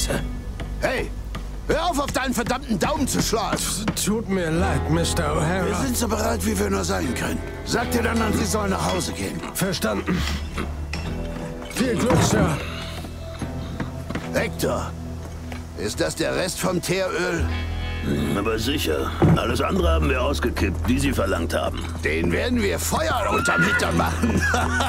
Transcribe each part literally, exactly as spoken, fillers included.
Scheiße. Hey, hör auf, auf deinen verdammten Daumen zu schlagen. Tut mir leid, Mister Wir O'Hara. sind so bereit, wie wir nur sein können. Sag dir dann, sie sollen nach Hause gehen. Verstanden. Viel Glück, Sir. Hector, ist das der Rest vom Teeröl? Aber sicher. Alles andere haben wir ausgekippt, wie Sie verlangt haben. Den werden wir Feuer unterm Hintern machen.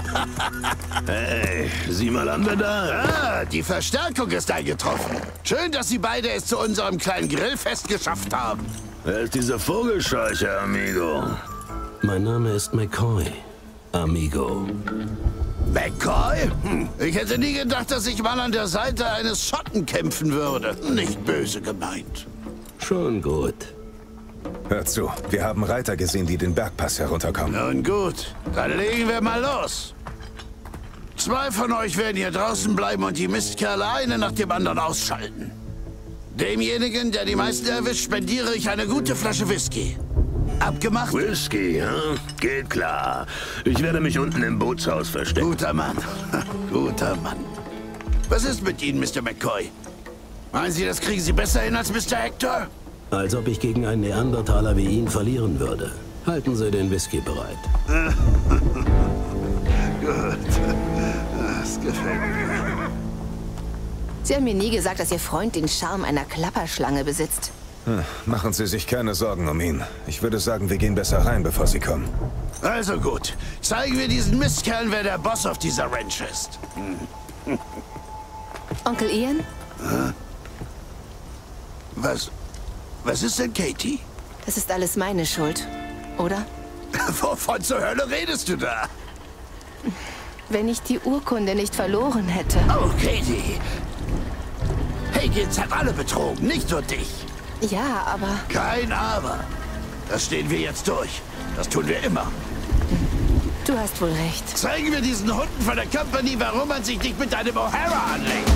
Hey, sieh mal an, wer da ist. Ah, die Verstärkung ist eingetroffen. Schön, dass Sie beide es zu unserem kleinen Grillfest geschafft haben. Wer ist dieser Vogelscheuche, Amigo? Mein Name ist McCoy, Amigo. McCoy? Hm. Ich hätte nie gedacht, dass ich mal an der Seite eines Schotten kämpfen würde. Nicht böse gemeint. Schon gut. Hört zu, wir haben Reiter gesehen, die den Bergpass herunterkommen. Nun gut, dann legen wir mal los. Zwei von euch werden hier draußen bleiben und die Mistkerle eine nach dem anderen ausschalten. Demjenigen, der die meisten erwischt, spendiere ich eine gute Flasche Whisky. Abgemacht? Whisky, hm? Geht klar. Ich werde mich unten im Bootshaus verstecken. Guter Mann. Guter Mann. Was ist mit Ihnen, Mister McCoy? Meinen Sie, das kriegen Sie besser hin als Mister Hector? Als ob ich gegen einen Neandertaler wie ihn verlieren würde. Halten Sie den Whisky bereit. Gut. Das gefällt mir. Sie haben mir nie gesagt, dass Ihr Freund den Charme einer Klapperschlange besitzt. Hm, machen Sie sich keine Sorgen um ihn. Ich würde sagen, wir gehen besser rein, bevor Sie kommen. Also gut. Zeigen wir diesen Mistkerlen, wer der Boss auf dieser Ranch ist. Hm. Onkel Ian? Was... Was ist denn, Katie? Das ist alles meine Schuld, oder? Wovon zur Hölle redest du da? Wenn ich die Urkunde nicht verloren hätte. Oh, Katie. Higgins hat alle betrogen, nicht nur dich. Ja, aber... Kein Aber. Das stehen wir jetzt durch. Das tun wir immer. Du hast wohl recht. Zeigen wir diesen Hunden von der Company, warum man sich nicht mit einem O'Hara anlegt.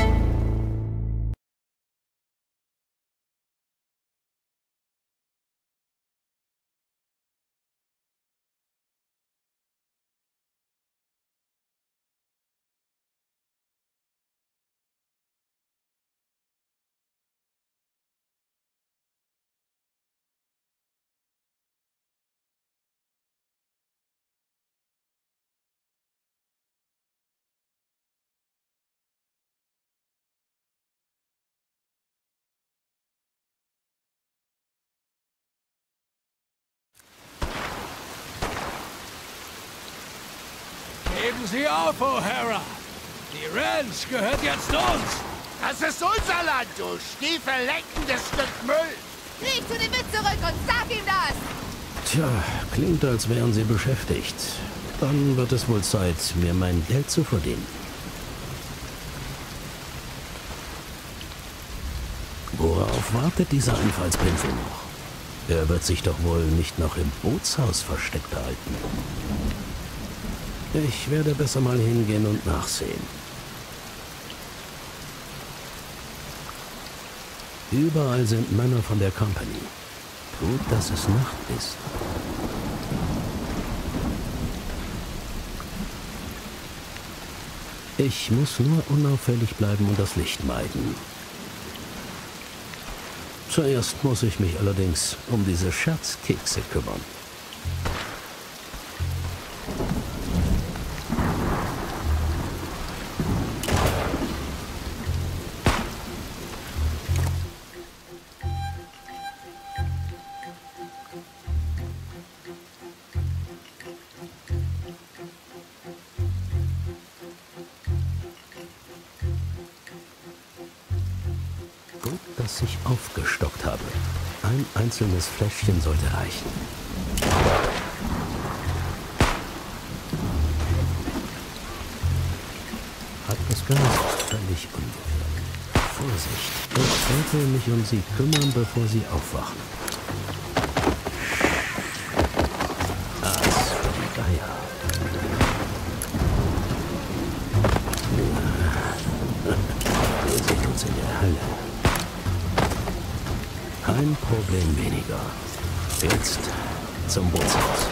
Geben Sie auf, O'Hara. Die Ranch gehört jetzt uns. Das ist unser Land, du stiefelleckendes Stück Müll. Krieg zu dem Witz zurück und sag ihm das! Tja, klingt, als wären Sie beschäftigt. Dann wird es wohl Zeit, mir mein Geld zu verdienen. Worauf wartet dieser Einfallspinsel noch? Er wird sich doch wohl nicht noch im Bootshaus versteckt halten. Ich werde besser mal hingehen und nachsehen. Überall sind Männer von der Company. Gut, dass es Nacht ist. Ich muss nur unauffällig bleiben und das Licht meiden. Zuerst muss ich mich allerdings um diese Scherzkekse kümmern. Gut, dass ich aufgestockt habe. Ein einzelnes Fläschchen sollte reichen. Hat das Gas völlig ungefährlich. Vorsicht, ich sollte mich um sie kümmern, bevor sie aufwachen. Aas für die Geier. Wir sehen uns in der Hölle. Kein Problem weniger. Jetzt zum Bootshaus.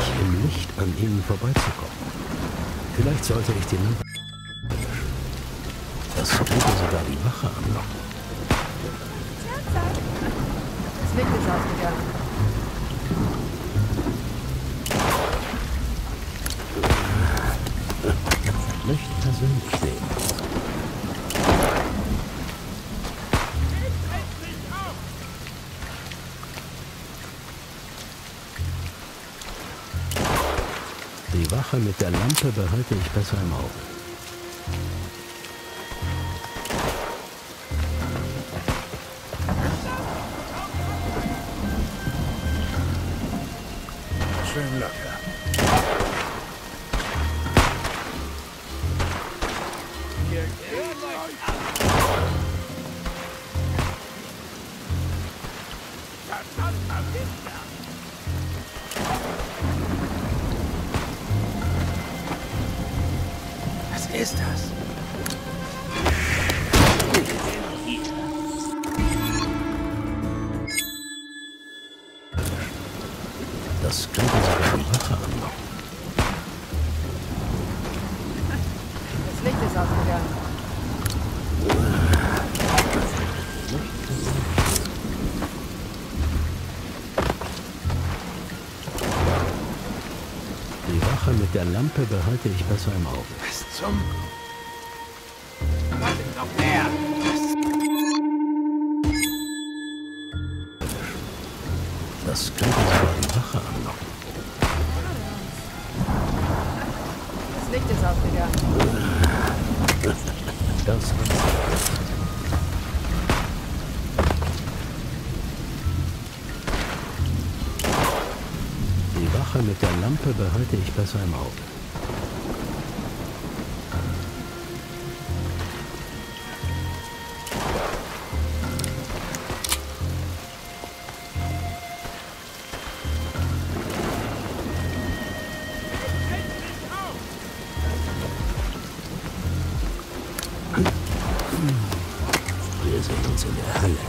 unmöglich, im Licht an ihnen vorbeizukommen. Vielleicht sollte ich die Lampe löschen. Das könnte sogar die Wache anlocken. Das Licht ist ausgegangen. Nicht persönlich nehmen. Die Wache mit der Lampe behalte ich besser im Auge. Schön locker. Was ist das? Das könnte sogar die Wache anlocken. Das Licht ist ausgegangen. Die Wache mit der Lampe behalte ich besser im Auge. Was zum... Was ist noch mehr? Das könnte sogar die Wache anlocken. Das Licht ist ausgegangen. Das war's. Die Wache mit der Lampe behalte ich besser im Auge. Wir sehen uns in der Halle.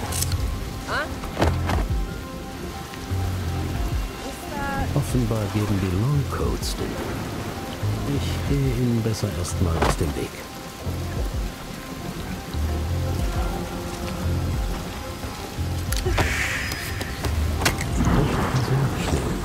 Offenbar geben die Longcoats den Ton. Ich gehe ihnen besser erstmal aus dem Weg. Nicht persönlich nehmen.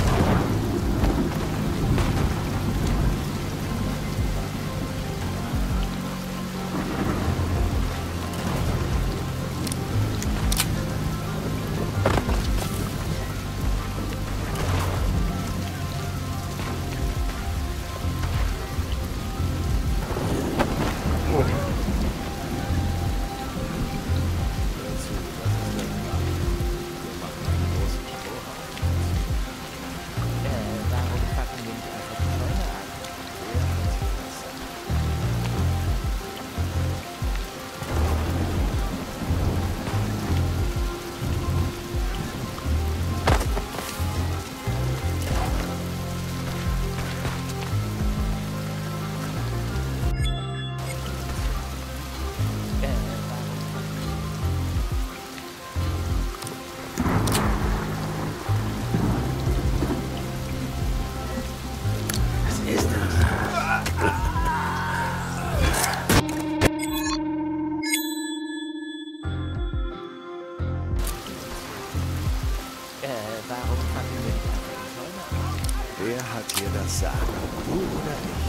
Wer hat hier das Sagen? Du oder ich?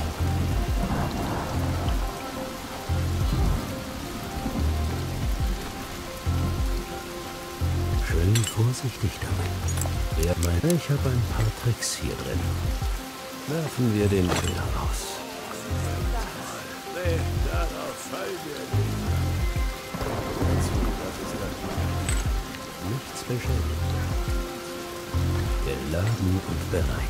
Schön vorsichtig damit. Wer meint, ich habe ein paar Tricks hier drin. Werfen wir den Köder aus. Nee, darauf fallen wir nicht. Nichts beschädigt. Geladen und bereit.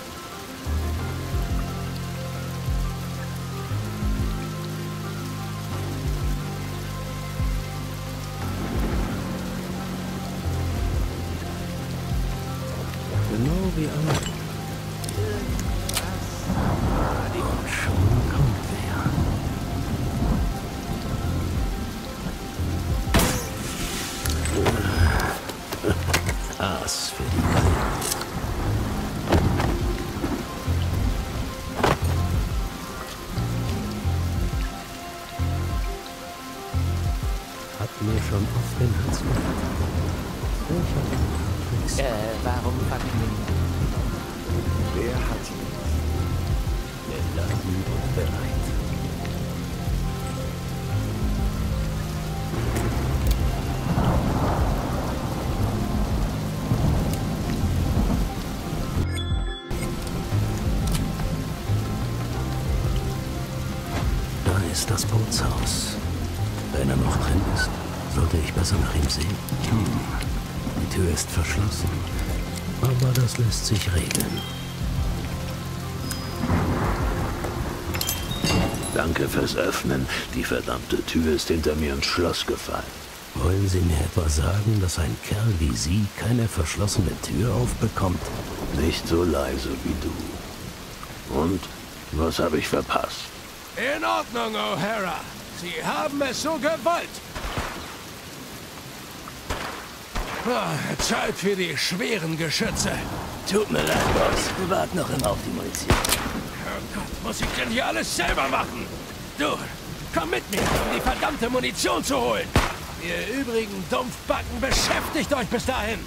Genau wie alle. Und schon kommt wer. Aas für die Beine. ist das Bootshaus. Wenn er noch drin ist, sollte ich besser nach ihm sehen. Hm. Die Tür ist verschlossen, aber das lässt sich regeln. Danke fürs Öffnen. Die verdammte Tür ist hinter mir ins Schloss gefallen. Wollen Sie mir etwa sagen, dass ein Kerl wie Sie keine verschlossene Tür aufbekommt? Nicht so leise wie du. Und? Was habe ich verpasst? In Ordnung, O'Hara. Sie haben es so gewollt. Ah, Zeit für die schweren Geschütze. Tut mir leid, Boss. Wir warten noch immer auf die Munition. Oh Gott, muss ich denn hier alles selber machen? Du, komm mit mir, um die verdammte Munition zu holen. Ihr übrigen Dumpfbacken, beschäftigt euch bis dahin.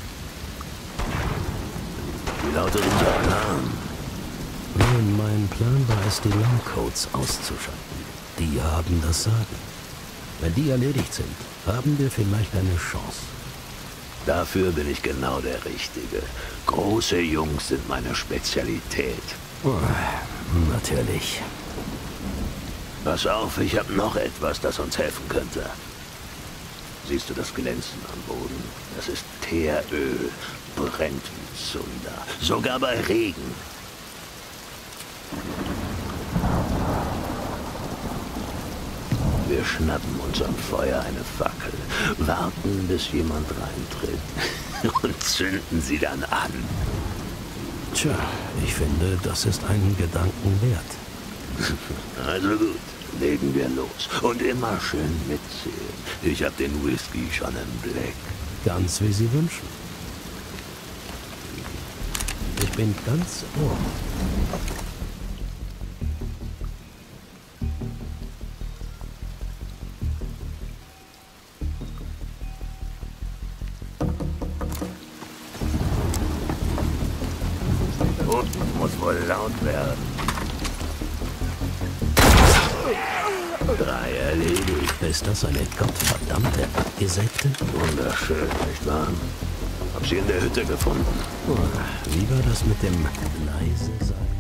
Wie lautet unser Plan? Nun, mein Plan war es, die Longcoats auszuschalten. Die haben das Sagen. Wenn die erledigt sind, haben wir vielleicht eine Chance. Dafür bin ich genau der Richtige. Große Jungs sind meine Spezialität. Oh, natürlich. Pass auf, ich habe noch etwas, das uns helfen könnte. Siehst du das Glänzen am Boden? Das ist Teeröl. Brennt wie Zunder. Sogar bei Regen. Wir schnappen uns am Feuer eine Fackel, warten, bis jemand reintritt und zünden sie dann an. Tja, ich finde, das ist einen Gedanken wert. Also gut, legen wir los. Und immer schön mitzählen. Ich hab den Whisky schon im Blick. Ganz wie Sie wünschen. Ich bin ganz ohr. Unten muss wohl laut werden. Drei erledigt. Ist das eine gottverdammte Abgesägte? Wunderschön, nicht wahr? Hab sie in der Hütte gefunden. Oh, wie war das mit dem leise sein?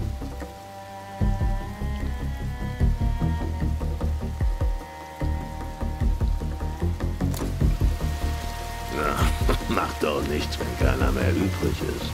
Ja, macht doch nichts, wenn keiner mehr übrig ist.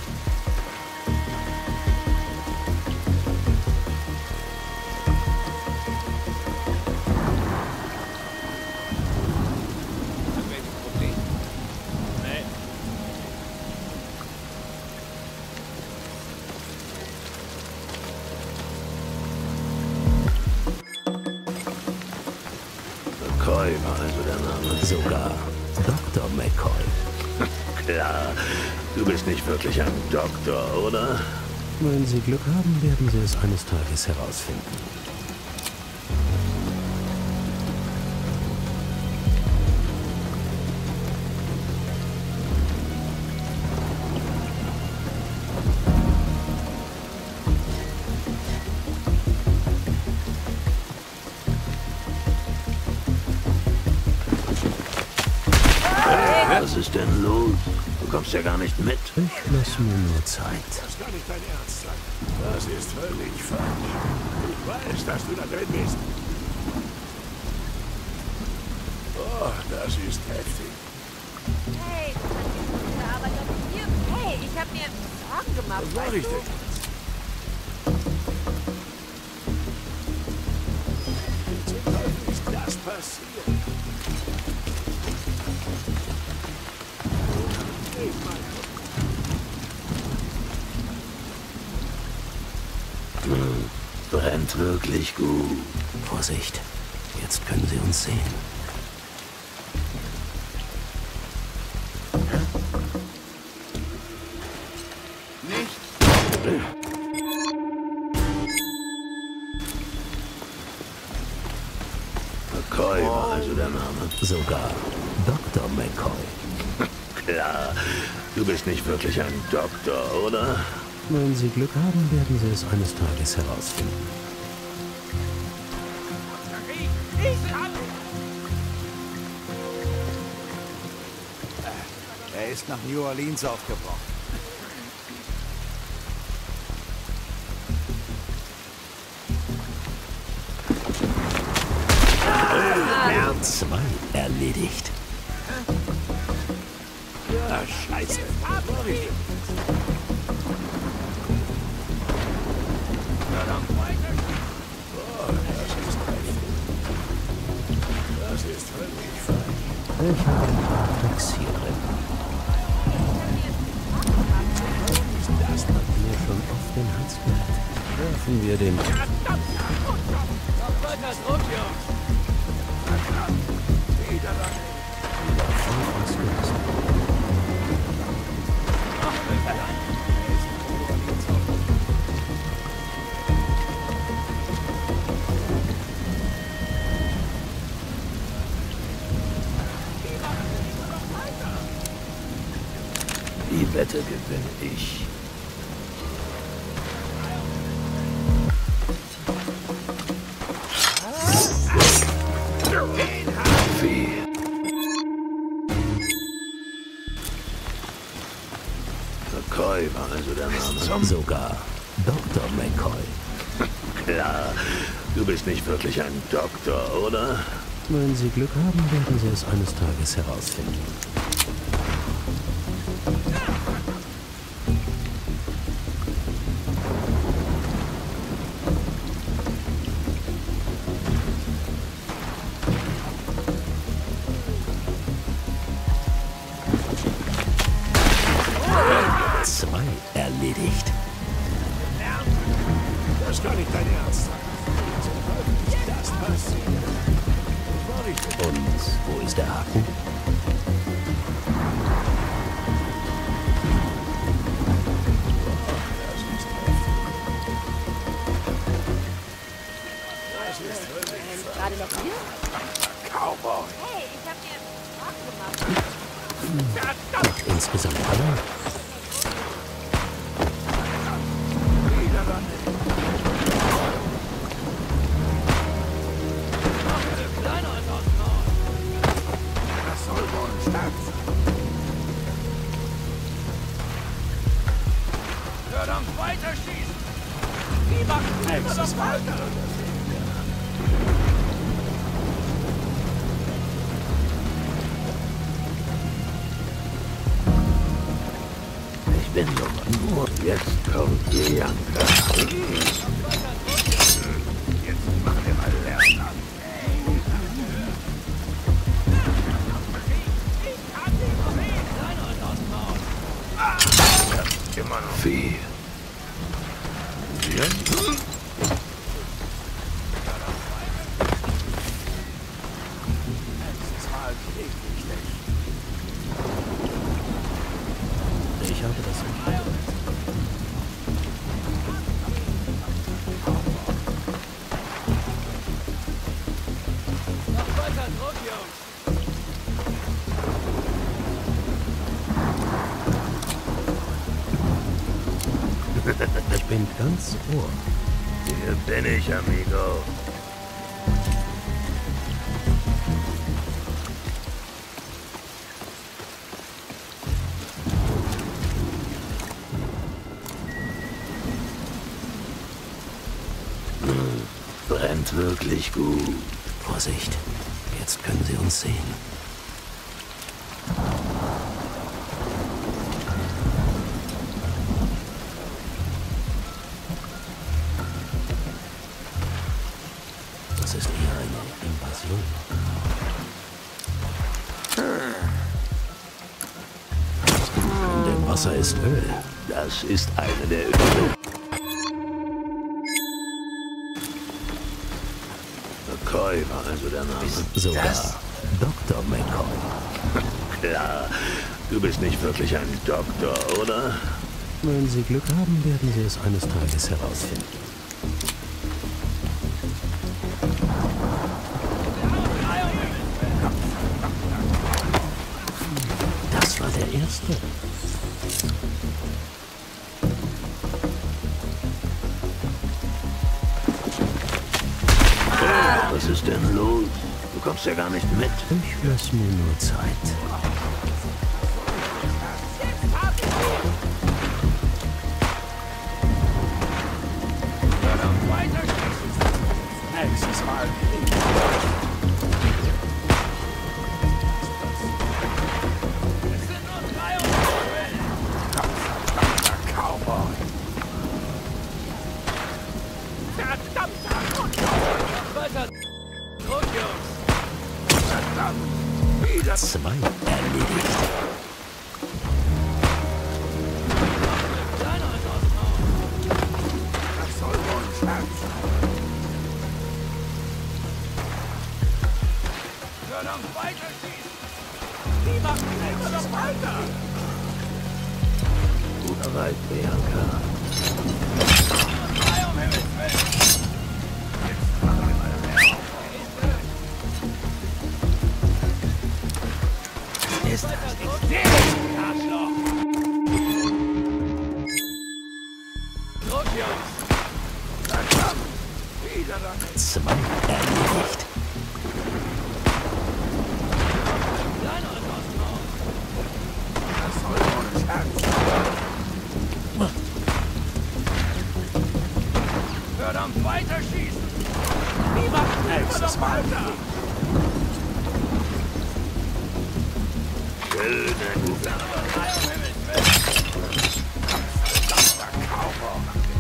McCoy war also der Name. Sogar Doktor McCoy. Klar, du bist nicht wirklich ein Doktor, oder? Wenn Sie Glück haben, werden Sie es eines Tages herausfinden. Was ist denn los? Du kommst ja gar nicht mit. Ich lasse mir nur Zeit. Das kann nicht dein Ernst sein. Das ist völlig falsch. Ich weiß, dass du da drin bist. Oh, das ist heftig. Hey, das aber doch hier. Hey, ich hab mir Sorgen gemacht. Was war weißt ich du? denn jetzt? Wie zum Teufel ist das passiert? Hm, brennt wirklich gut. Vorsicht, jetzt können Sie uns sehen. McCoy war also der Name. Sogar Doktor McCoy. Klar, du bist nicht wirklich ein Doktor, oder? Wenn Sie Glück haben, werden Sie es eines Tages herausfinden. Er ist nach New Orleans aufgebrochen. zwei erledigt. Ja, scheiße. Mach ich. Oh, das ist heftig. Das ist völlig falsch. Ich habe ein paar Tricks hier drin. Das hat mir schon oft den Hals gehört. Werfen wir den... Weiter Druck, Jungs! Wieder lang. Wieder voll ausgelassen. Die Wette gewinne ich. Wie? McCoy war also der Name. Sogar Doktor McCoy. Klar, du bist nicht wirklich ein Doktor, oder? Wenn Sie Glück haben, werden Sie es eines Tages herausfinden. Zwei erledigt. Das kann nicht dein Ernst sein. Das passiert. Und wo ist der Haken? Gerade noch hier? Cowboy. Hey, ich hab dir Sorgen gemacht. Macht insgesamt alle. Wieder lang. Das soll wohl stark sein. Verdammt, weiter schießen! Wie macht Nächstes Mal. Ich bin doch nur. Jetzt kommt Bianca. Jetzt machen wir mal Lärm an. Immer noch. Wie? Ja? Ich habe das nicht. noch weiter Druck, Jungs! Ich bin ganz ohr. Hier bin ich, amigo. Hm, brennt wirklich gut. Vorsicht, jetzt können Sie uns sehen. Das ist eher eine Invasion. In dem Wasser ist Öl. Das ist eine der Öle. McCoy war also der Name. Sogar Doktor McCoy. Klar, du bist nicht wirklich ein Doktor, oder? Wenn Sie Glück haben, werden Sie es eines Tages herausfinden. Das war der erste. Was ist denn los? Du kommst ja gar nicht mit. Ich lass mir nur Zeit. Nächstes Mal. Verdammt! Wieder Zwei erledigt. das soll wohl ein Scherz sein. Verdammt, weiter schießen! Die machen immer noch weiter! Gut bereit, Bianca. Drei um Himmels Willen! Ist das nicht der Arschloch? Los, Jungs! Verdammt! Wieder damit! Zwei erledigt. Kleiner ist aus dem Haus! Das soll wohl ein Scherz sein. Verdammt, weiter schießen! Die machen Nächstes Mal. weiter! Schönen Drei um Himmels Willen! Verdammter Cowboy.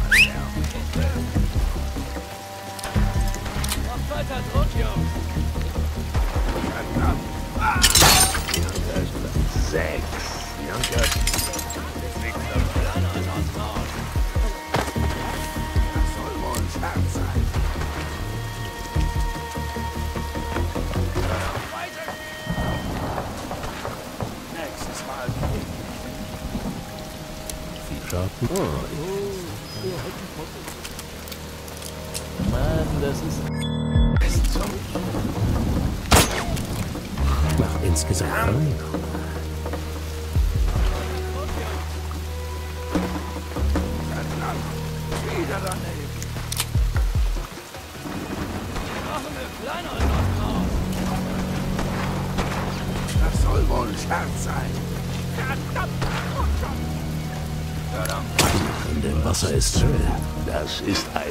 Noch weiter Druck, Jungs! Verdammt! Bianca ist Platz sechs. Bianca Kleiner ist aus dem Haus! Das soll wohl ein Scherz sein. Weiter! Nächstes Mal. Viel Schaden. Oh, Mann, das ist... mach insgesamt neun. Verdammt! Wieder daneben. Machen wir kleiner ist aus dem Haus! Das soll wohl ein Scherz sein. Verdammt! Oh Gott! Verdammt! In dem Wasser ist Öl. Das ist ein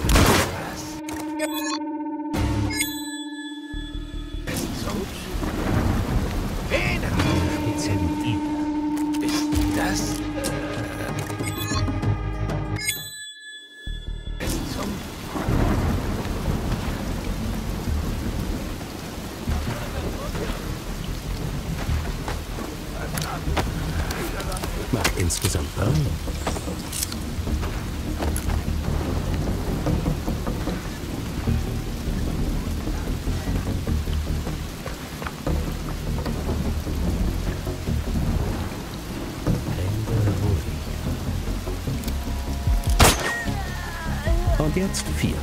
Spezialität. Ist das? Ist zum Mach insgesamt drei. Und jetzt vier.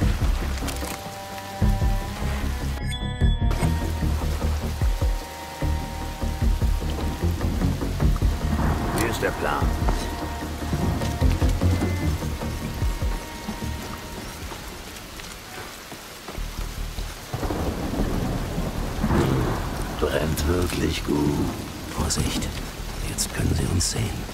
Wie ist der Plan? Brennt wirklich gut. Vorsicht. Jetzt können sie uns sehen.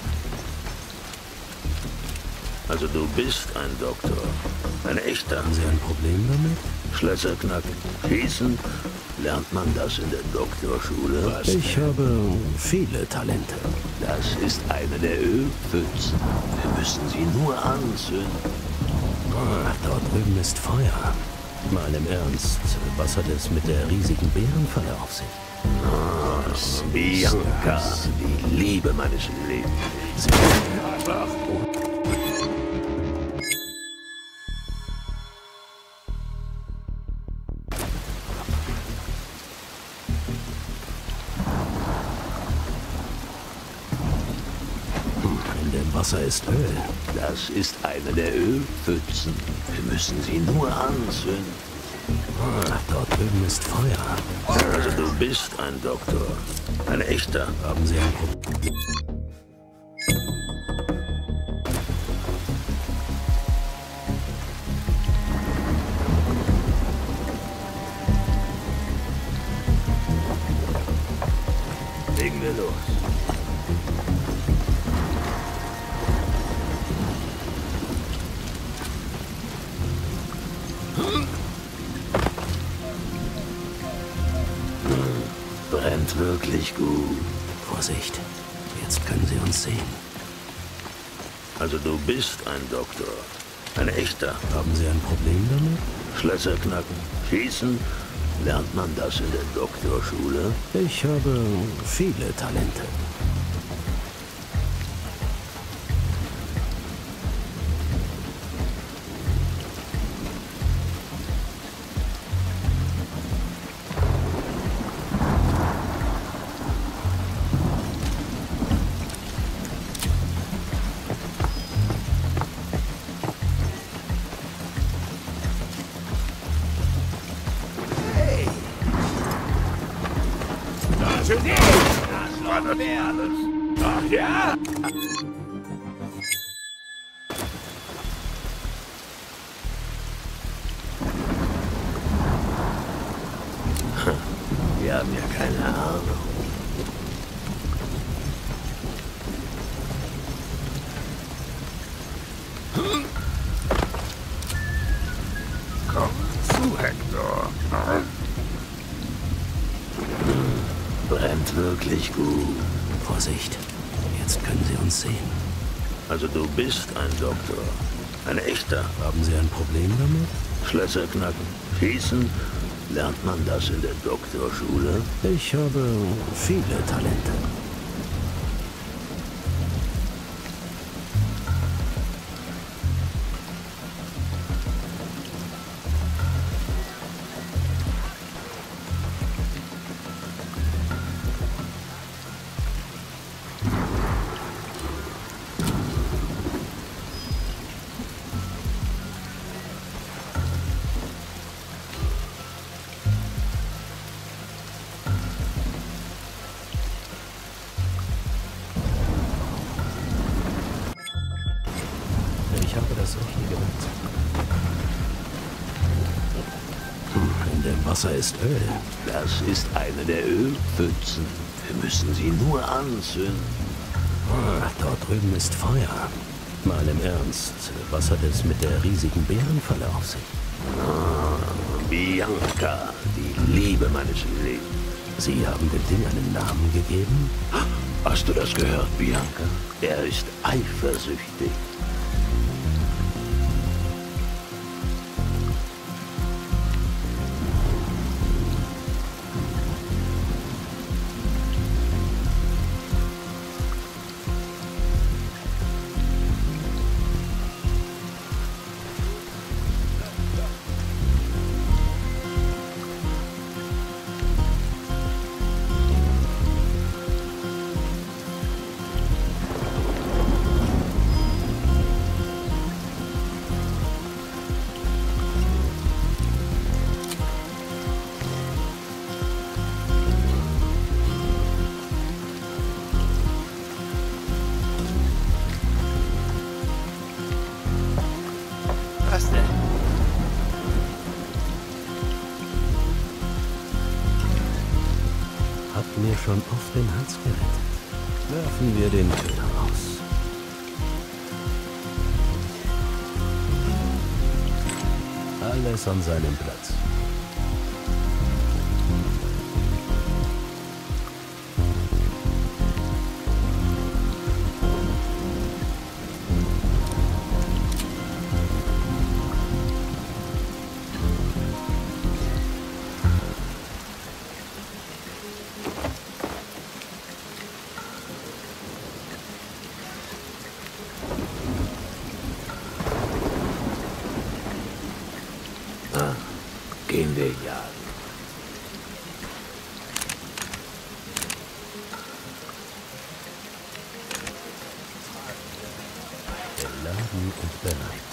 Also du bist ein Doktor. Ein echter. Haben Sie ein Problem damit? Schlösser knacken. Schießen. Lernt man das in der Doktorschule? Ich habe viele Talente. Das ist eine der Ölpfützen. Wir müssen sie nur anzünden. Ah, dort drüben ist Feuer. Mal im Ernst, was hat es mit der riesigen Bärenfalle auf sich? Oh, Bianca, die Liebe meines Lebens. In dem Wasser ist Öl. Das ist eine der Ölpfützen. Wir müssen sie nur anzünden. Ah, dort drüben ist Feuer. Also du bist ein Doktor. Ein echter. Haben Sie ein Problem? Legen wir los. Brennt wirklich gut. Vorsicht. Jetzt können Sie uns sehen. Also du bist ein Doktor. Ein echter. Haben Sie ein Problem damit? Schlösser knacken. Schießen. Lernt man das in der Doktorschule? Ich habe viele Talente. Ach ja? Wir haben ja keine Ahnung. Komm zu, Hector. Brennt wirklich gut. Vorsicht, jetzt können Sie uns sehen. Also du bist ein Doktor. Ein echter. Haben Sie ein Problem damit? Schlösser knacken. Schießen. Lernt man das in der Doktorschule? Ich habe viele Talente. Ich habe das Richtige Werkzeug. Hm, in dem Wasser ist Öl. Das ist eine der Ölpfützen. Wir müssen sie nur anzünden. Ah, dort drüben ist Feuer. Mal im Ernst, was hat es mit der riesigen Bärenfalle auf sich? Ah, Bianca, die Liebe meines Lebens. Sie haben dem Ding einen Namen gegeben? Hast du das gehört, Bianca? Er ist eifersüchtig. Was denn? Hat mir schon oft den Hals gerettet. Werfen wir den Köder aus. Alles an seinem Platz. Gehen wir jagen. Beladen und bereit.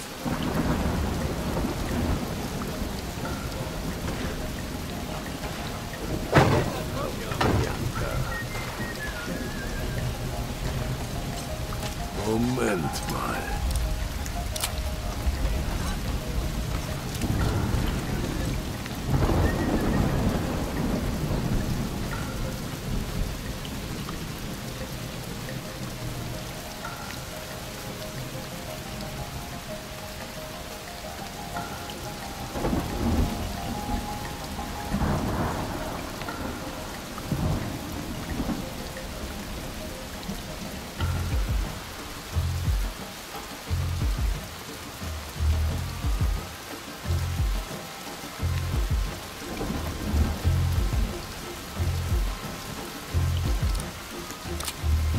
Moment mal.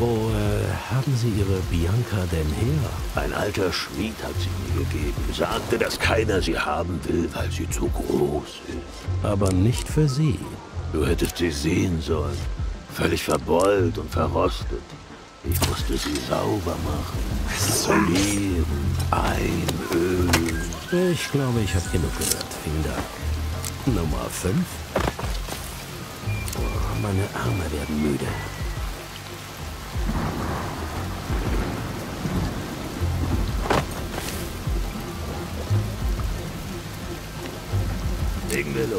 Wo äh, haben Sie Ihre Bianca denn her? Ein alter Schmied hat sie mir gegeben. Sagte, dass keiner sie haben will, weil sie zu groß ist. Aber nicht für Sie. Du hättest sie sehen sollen. Völlig verbeult und verrostet. Ich musste sie sauber machen. Polieren, einölen. Ich glaube, ich habe genug gehört. Vielen Dank. Nummer fünf. Oh, meine Arme werden müde. Legen wir los.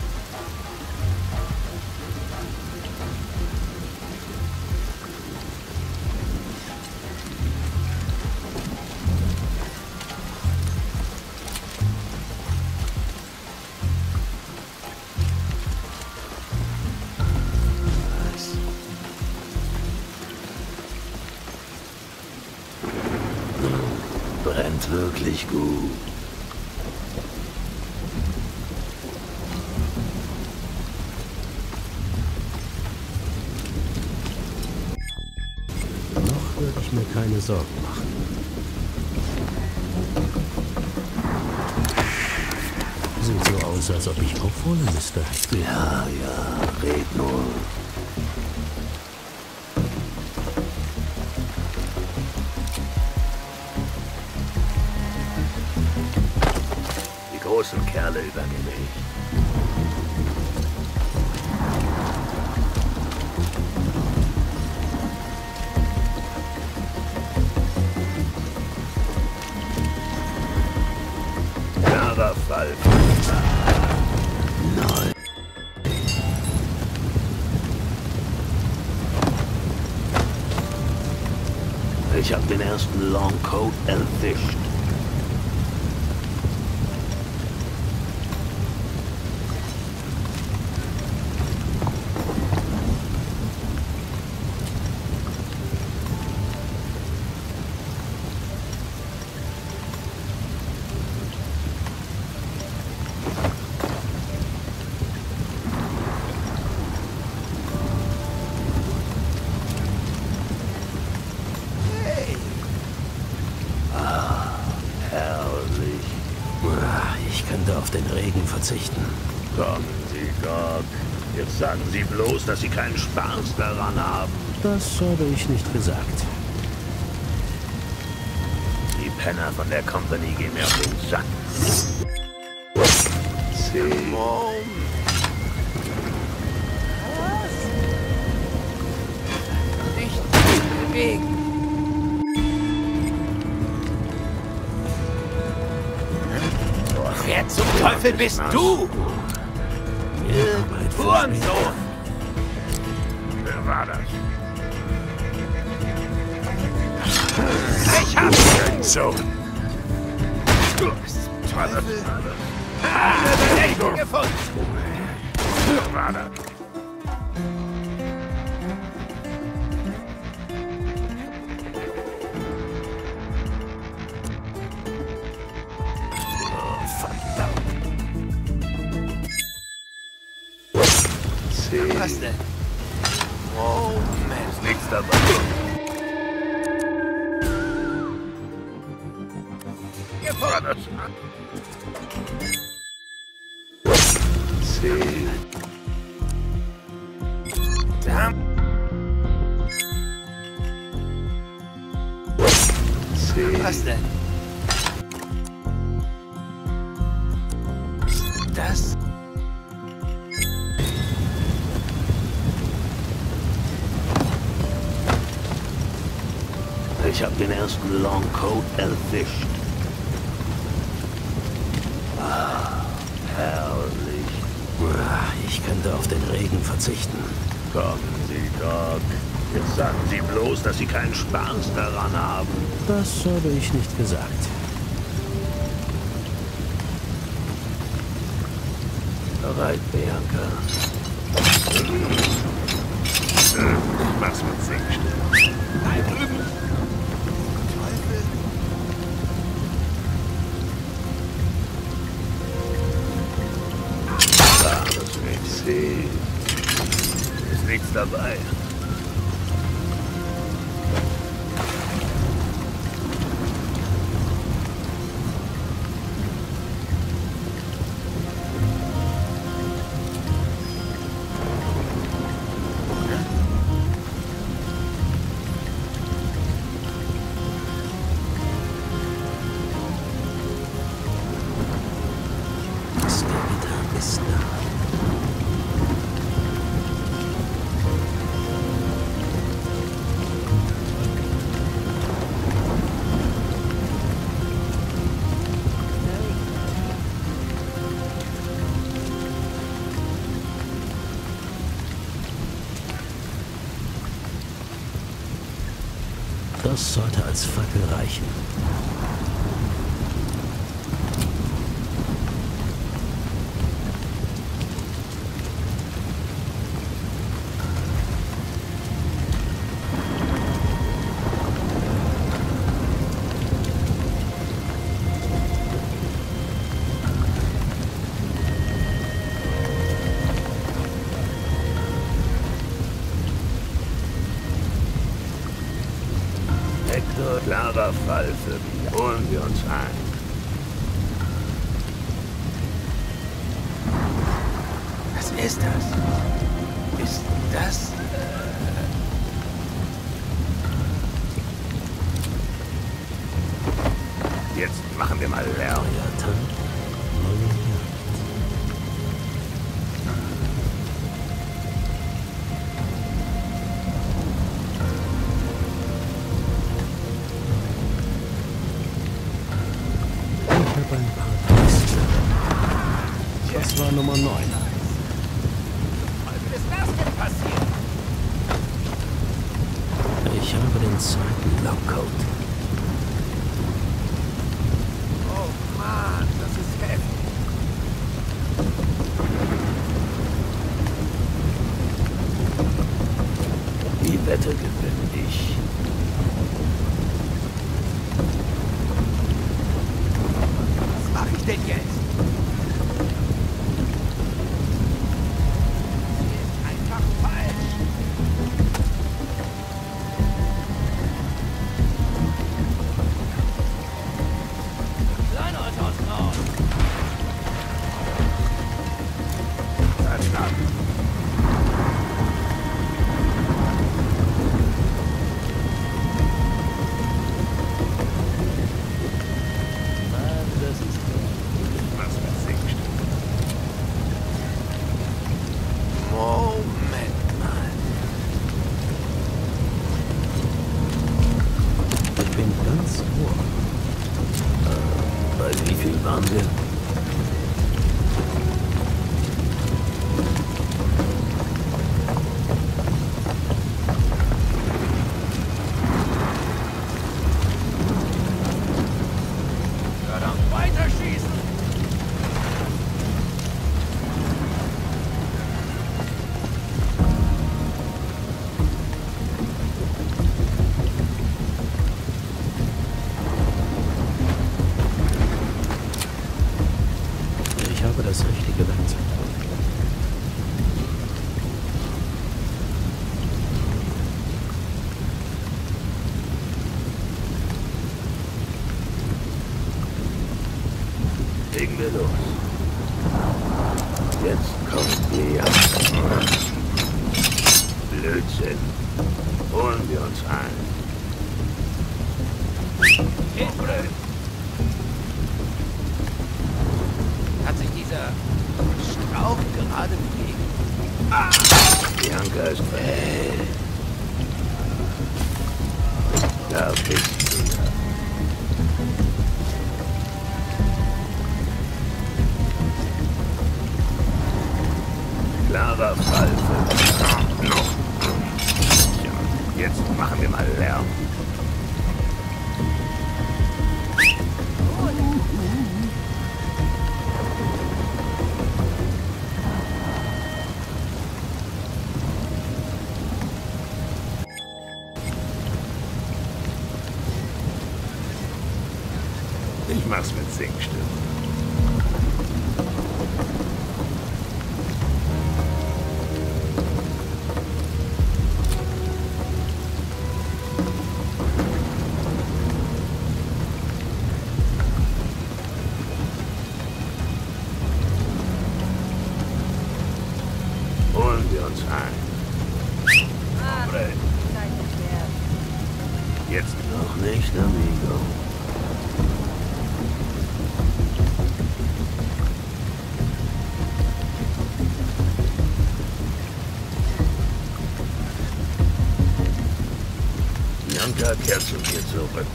Brennt wirklich gut. Noch würde ich mir keine Sorgen machen. Sieht so aus, als ob ich aufhole, Mister Ja, ja, red nur. Die großen Kerle übernehme ich. Klarer Fall. Nein. Ich habe den ersten Longcoat erwischt. Ich könnte auf den Regen verzichten. Kommen Sie, Doc. Jetzt sagen Sie bloß, dass Sie keinen Spaß daran haben. Das habe ich nicht gesagt. Die Penner von der Company gehen mir auf den Sack. Zehn. Nicht bewegen. Wer zum Teufel bist du? Hurensohn! Wer war das? Ich hab ihn! So. Teufel! Ah, Verdächtigen gefunden! Wer war das? Was denn? Oh, Mensch. Nichts dabei. Gefunden! Zehn. Zehn. Was denn? Das? Ich habe den ersten Longcoat erwischt. Ah, herrlich. Ich könnte auf den Regen verzichten. Kommen Sie, Doc. Jetzt sagen Sie bloß, dass Sie keinen Spaß daran haben. Das habe ich nicht gesagt. Bereit, Bianca. Was mit Singstill? Nein, drüben! Teufel! Wahres Mädchen. Ist nichts dabei. ist nah. Das sollte als Fackel reichen. Hector, klarer Fall für mich. Holen wir uns ein. Was ist das? Ist das... Jetzt machen wir mal Lärm. Neuer Tank, neue Jagd. Ich habe ein paar Texte. Das war Nummer neun. Was ist das denn passiert? Ich habe den zweiten Logcode. Oh Mann, das ist heftig. Die Wette gewinne ich. Was mache ich denn jetzt? Das ist einfach falsch. Kleine unter uns raus. Verstanden. Was versinkt? Moment mal. Ich bin ganz ohr. Äh, bei wie viel waren wir? Verdammt, weiterschießen! Ich habe das richtige Werkzeug. Legen wir los. Jetzt kommt die Jagd. Blödsinn. Holen wir uns ein. Hilfe! Hat sich dieser Strauch gerade bewegt? Ah! Die Anker ist verhängt. Da bist du. Klarer Fall für mich. Tja, jetzt machen wir mal Lärm. Ich mach's mit Singstimmen. Holen wir uns ein. Ah, Zeit ist wert. Jetzt noch nicht, amigo. Bianca kehrt zu mir zurück.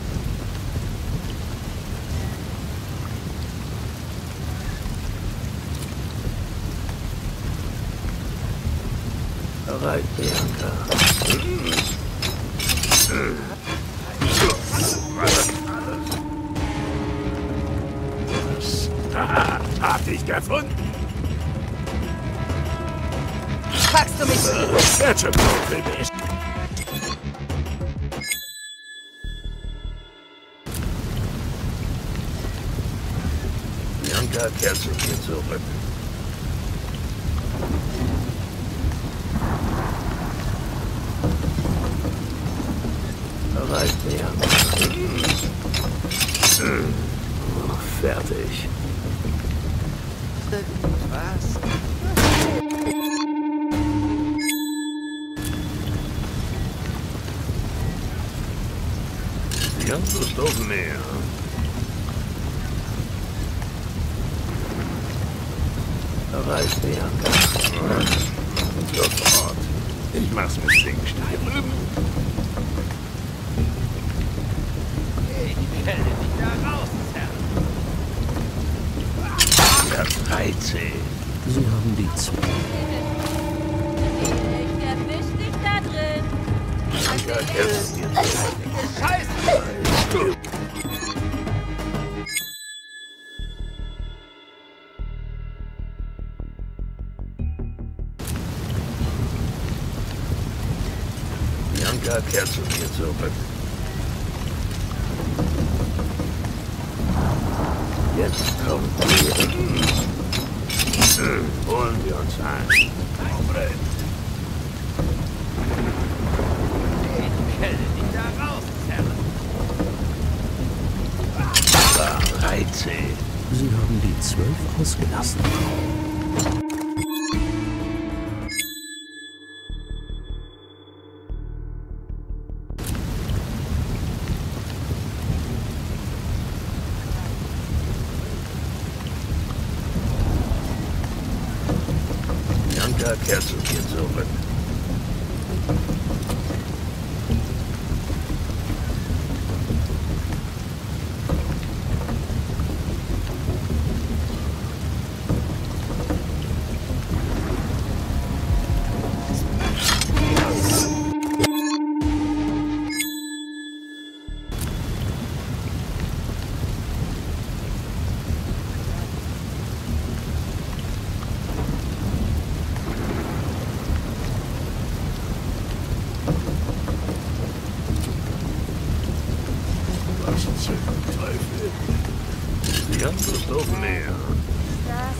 Bereit, Bianca. Haha, hab dich gefunden. Packst du mich? Wird schon gut, will ich. Bianca kehrt zu mir zurück. Bereit, Bianca. Fertig. Was? Ganz ist auf Meer. Bereit, Bianca. Sofort. Ich mach's mit Singstein drüben. Ich stelle dich da raus, Herr. Ja, dreizehn. Sie haben die zwei. Ich erwisch dich da drin. Bianca kehrt zu mir zurück. Scheiße! Bianca kehrt zu mir zurück. Jetzt kommt ihr. Holen wir uns ein. Ich stelle dich da raus, Herr. dreizehn. Sie haben die zwölf ausgelassen. Bianca kehrt zu mir zurück. Was zum Teufel? Ganz ist auf Meer. Das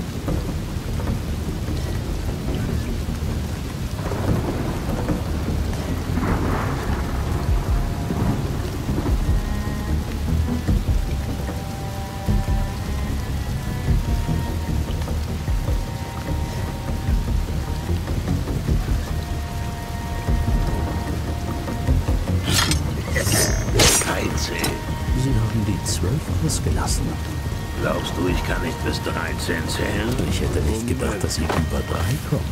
dreizehn. Sie haben die zwölf ausgelassen. Glaubst du, ich kann nicht bis dreizehn zählen? Ich hätte nicht gedacht, dass Sie über drei kommen.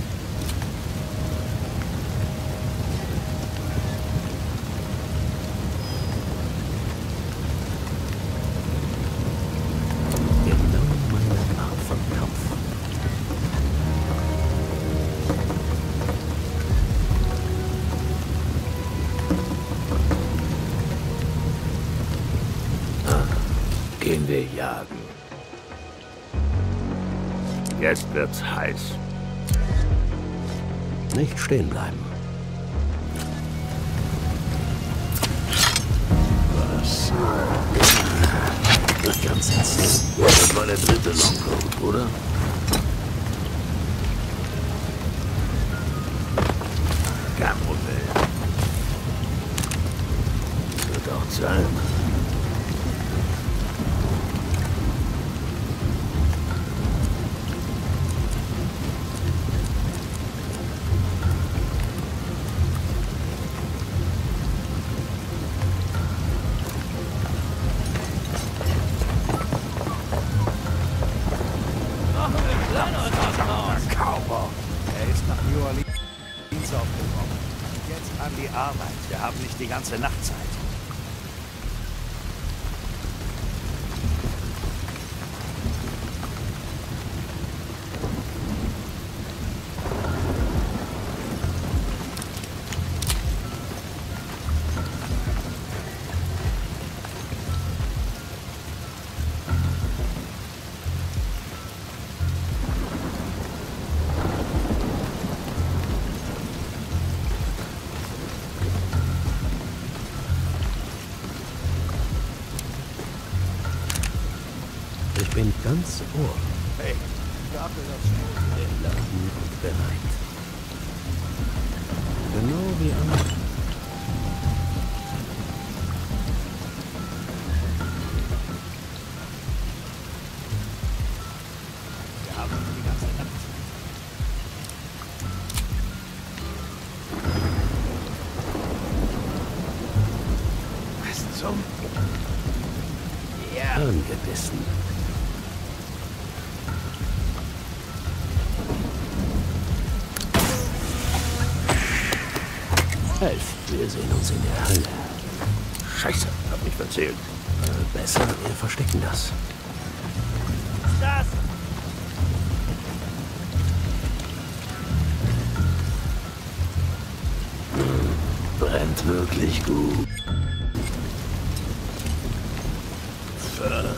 Genau meine Art von Kampf. Gehen wir jagen. Jetzt wird's heiß. Nicht stehen bleiben. Was? Ganz herzlich. Das war der dritte Longcoat, oder? Kein Problem. Wird auch sein. Cowboy. Er ist nach New Orleans aufgebrochen. Jetzt an die Arbeit. Wir haben nicht die ganze Nacht Zeit. Ich bin ganz Ohr. Hey, stapel das Geladen und bereit. Genau wie andere. Wir haben die ganze Nacht Zeit. Was zum... Ja. Angebissen. Elf, wir sehen uns in der Hölle. Scheiße, hab mich verzählt. Äh, besser, wir verstecken das. Was ist das? Brennt wirklich gut. Verdammt.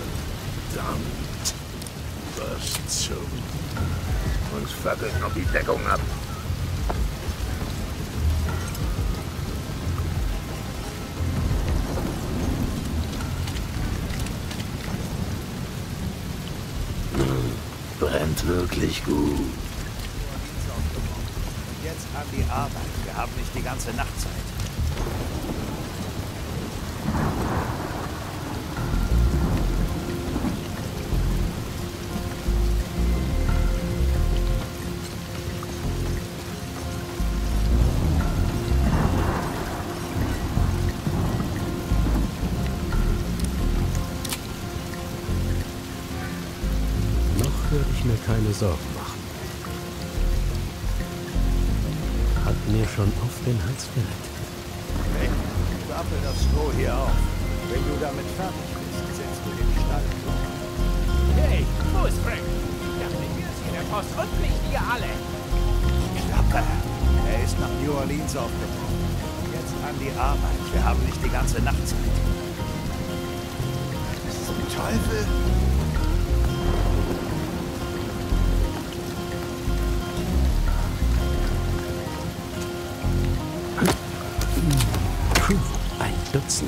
Was zum... Uns fackelt noch die Deckung ab. Brennt wirklich gut. Jetzt an die Arbeit. Wir haben nicht die ganze Nacht Zeit. Würde ich mir keine Sorgen machen. Hat mir schon auf den Hals gerettet. Hey, stapel das Stroh hier auf. Wenn du damit fertig bist, setzt du den Stall. Hey, wo ist Frank? Ich dachte, hier ist hier der Boss und nicht ihr alle. Klappe! Er ist nach New Orleans aufgebrochen. Jetzt an die Arbeit. Wir haben nicht die ganze Nacht Zeit. Was zum Teufel? Puh, ein Dutzend.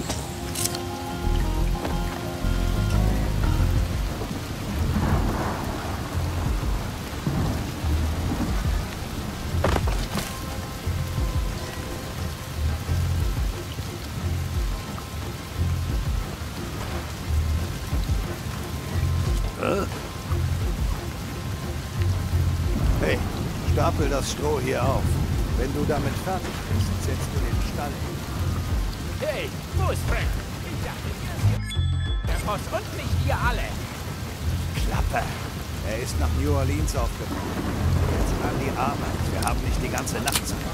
Hey, stapel das Stroh hier auf. Wenn du damit fertig bist, setzt du den Stall. Hey, wo ist Frank? Ich dachte, hier ist hier der Boss und nicht ihr alle. Klappe! Er ist nach New Orleans aufgebrochen. Jetzt an die Arbeit. Wir haben nicht die ganze Nacht Zeit.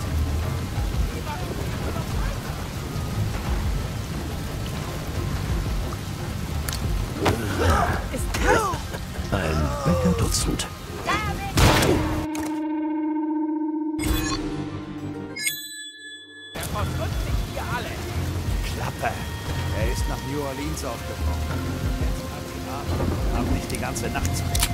Ein Bäckerdutzend. Der Boss und nicht ihr alle. Klappe! Er ist nach New Orleans aufgebrochen. Jetzt an die Arbeit. Wir haben nicht die ganze Nacht Zeit.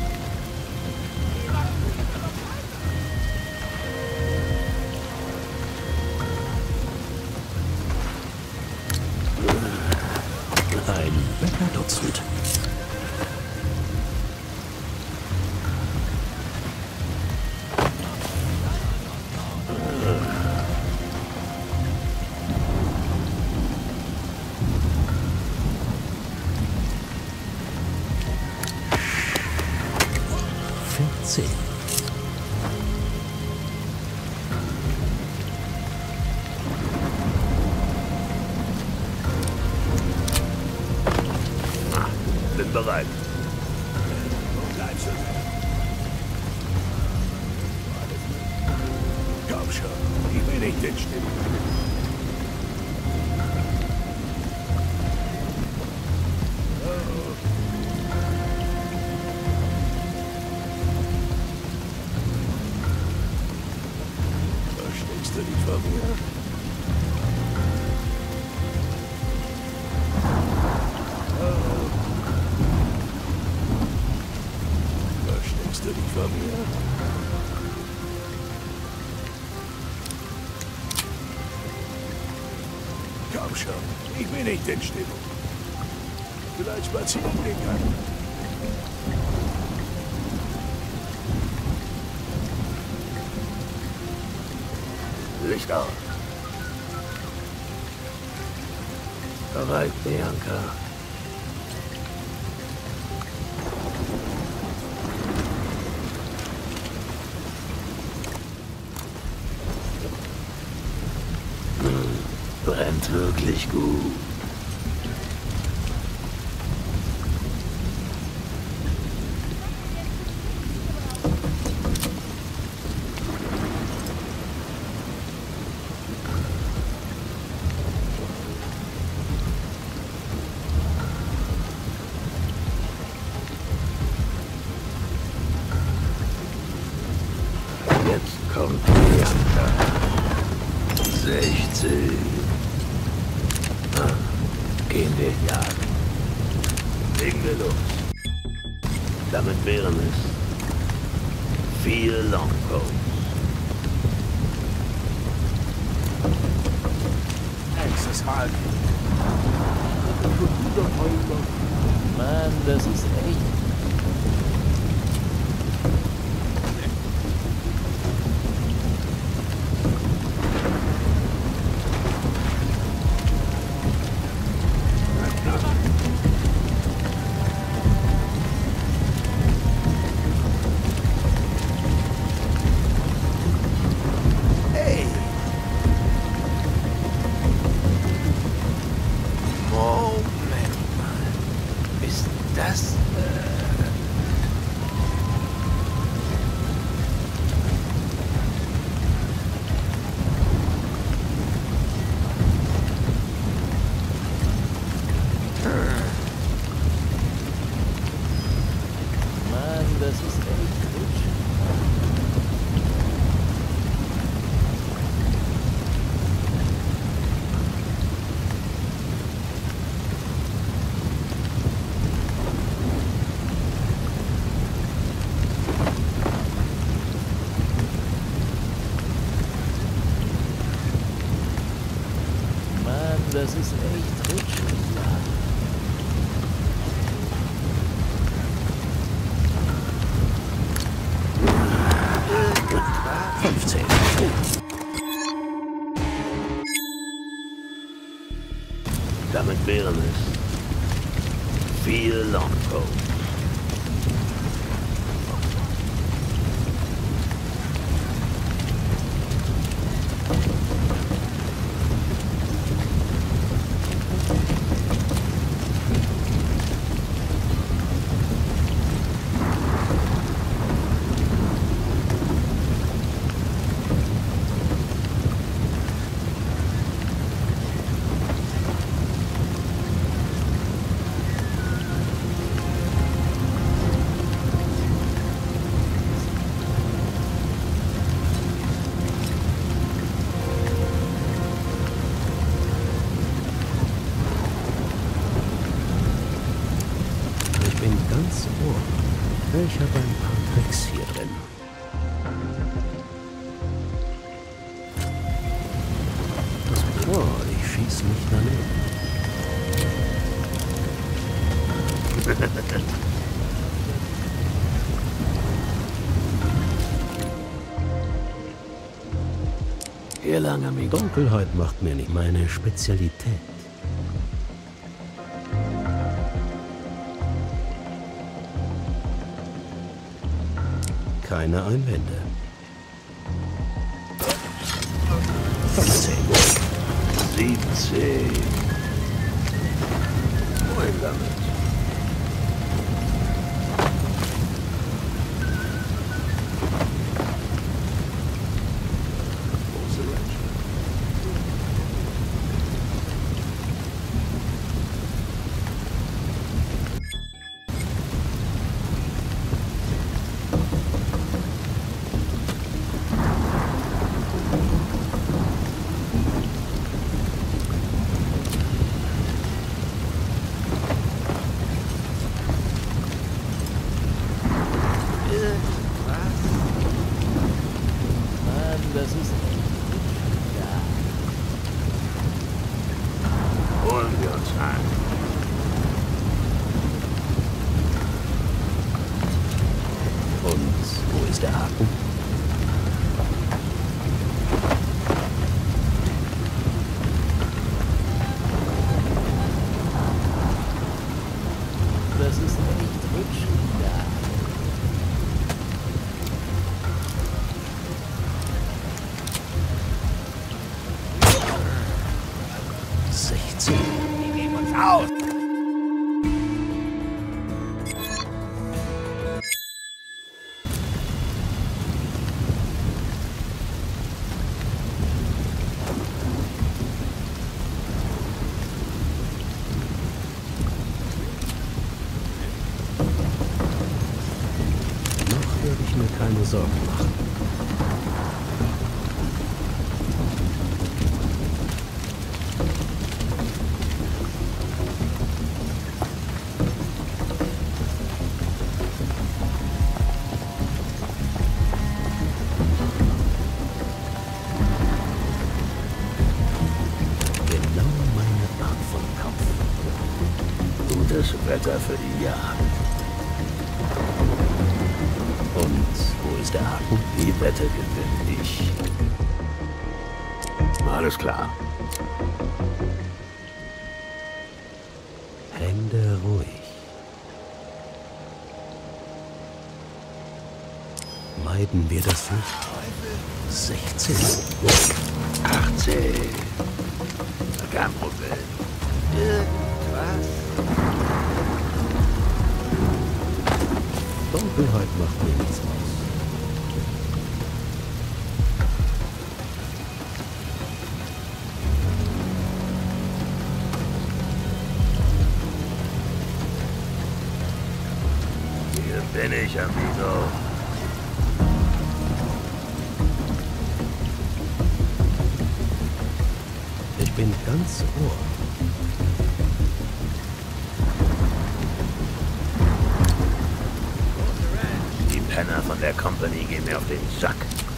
Ein Bäckerdutzend. Vierzehn. Bin bereit. Wo bleibst du denn? Komm schon, gib mir nicht in Stimmung. Verstehst du nicht von mir? Verstehst du nicht von mir? Komm schon, ich bin nicht in Stimmung. Vielleicht spazieren gehen kann. Licht aus. Bereit, Bianca. Hm, brennt wirklich gut. Jetzt kommt Bianca. sechzig. Ah, gehen wir jagen. Legen wir los. Damit wären es vier Longbows. Nächstes Mal. Mann, das ist echt... Das... Mann, das ist echt gut. Mann, das ist echt rutschig, ja. fünfzehn. Damit wären es vier Longbows. Ich bin ganz ohr. Ich habe ein paar Tricks hier drin. Oh, ich schieß nicht daneben. Hier lang, amigo. Dunkelheit macht mir nicht meine Spezialität. Keine Einwände. fünfzehn. siebzehn. Wohin damit? Große Ranch. mir keine Sorgen machen. Genau meine Art von Kampf. Gutes Wetter für die Jagd. Und wo ist der Haken? Die Wette gewinne ich. Alles klar. Hände ruhig. Meiden wir das Licht. sechzehn. achtzehn. Kein Problem. Irgendwas. Dunkelheit macht mir nichts aus. Hier bin ich, Amigo. Ich bin ganz Ohr. Die Penner von der Company gehen mir auf den Sack.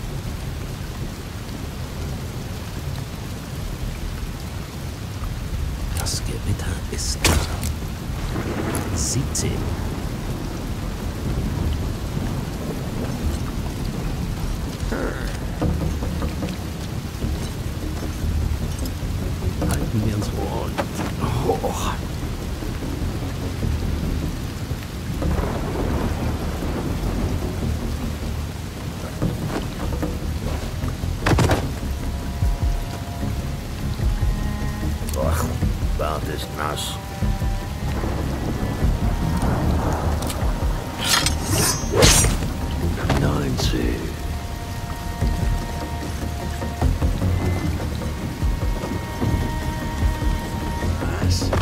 Das Gewitter ist da. siebzehn. Halten wir uns hoch. Och, Bart ist nass. neunzig. Was?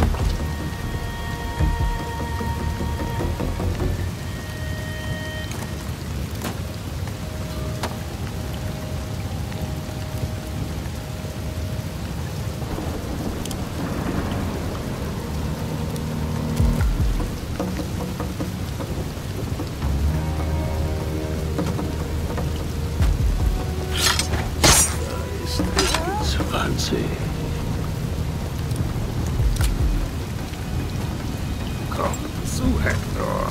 zwanzig. Komm zu, Hector.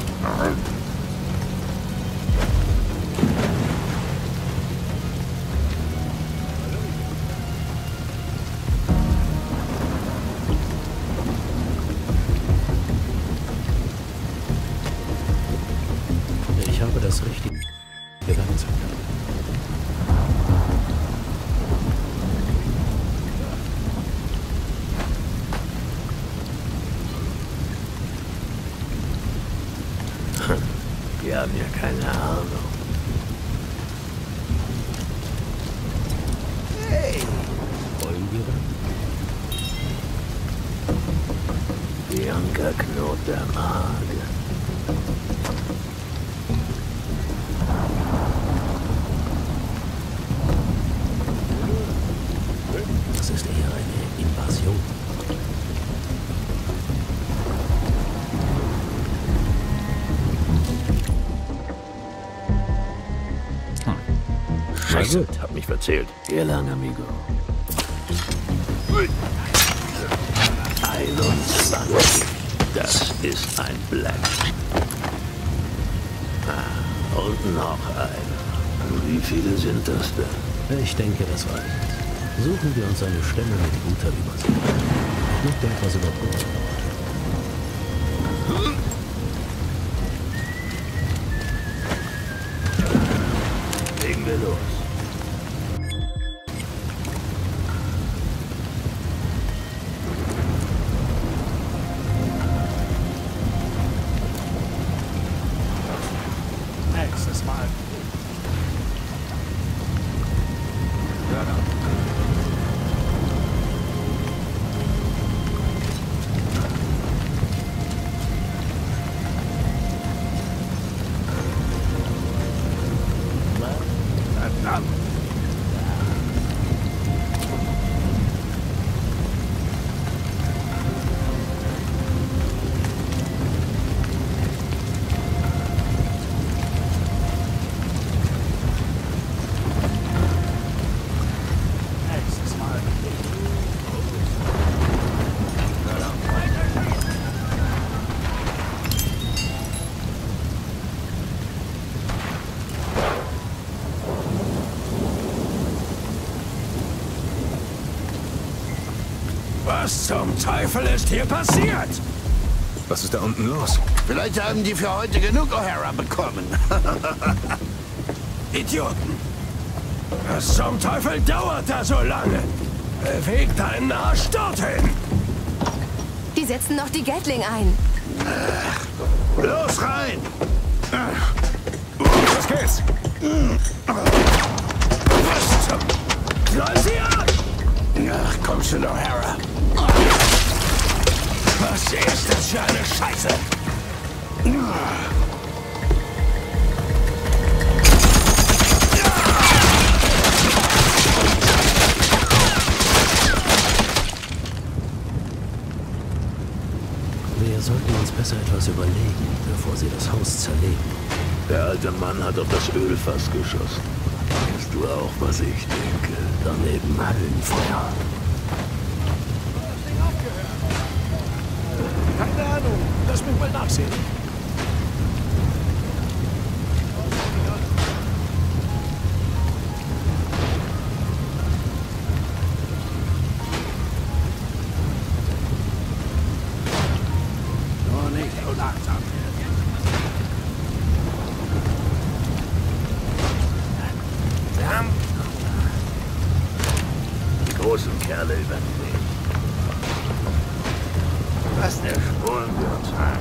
Ich habe das richtige Werkzeug. Wir haben ja keine Ahnung. Hey! Wollen wir dann? Bianca knurrt der Magen. Das ist eher eine Invasion. Scheiße, hab mich verzählt. Hier lang, Amigo. einundzwanzig. Das ist ein Black. Ah, und noch einer. Wie viele sind das denn? Ich denke, das reicht. Suchen wir uns eine Stelle mit guter Übersicht. Nicht etwas überprüfen. Legen wir los. Nächstes Mal. Was zum Teufel ist hier passiert? Was ist da unten los? Vielleicht haben die für heute genug O'Hara bekommen. Idioten! Was zum Teufel dauert da so lange? Beweg deinen Arsch dorthin! Die setzen noch die Gatling ein. Los rein! Los geht's! Was zum... Knall sie an! Ach, komm schon, O'Hara. Was ist das für eine Scheiße? Wir sollten uns besser etwas überlegen, bevor sie das Haus zerlegen. Der alte Mann hat auf das Ölfass geschossen. Weißt du auch, was ich denke? Daneben Höllenfeuer. Keine Ahnung. Lass mich mal nachsehen. Nur nicht so langsam. Die großen Kerle übernehmen. Was der Spuren wir uns an.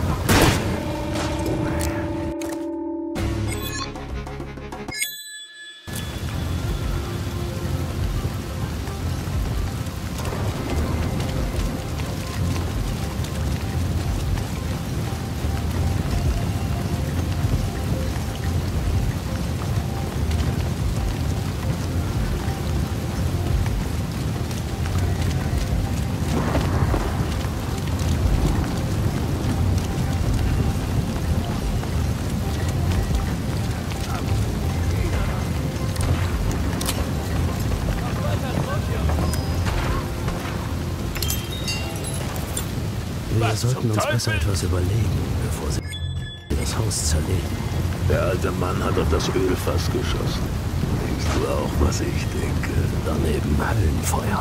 Wir sollten uns besser etwas überlegen, bevor sie das Haus zerlegen. Der alte Mann hat auf das Ölfass geschossen. Denkst du auch, was ich denke? Daneben Höllenfeuer.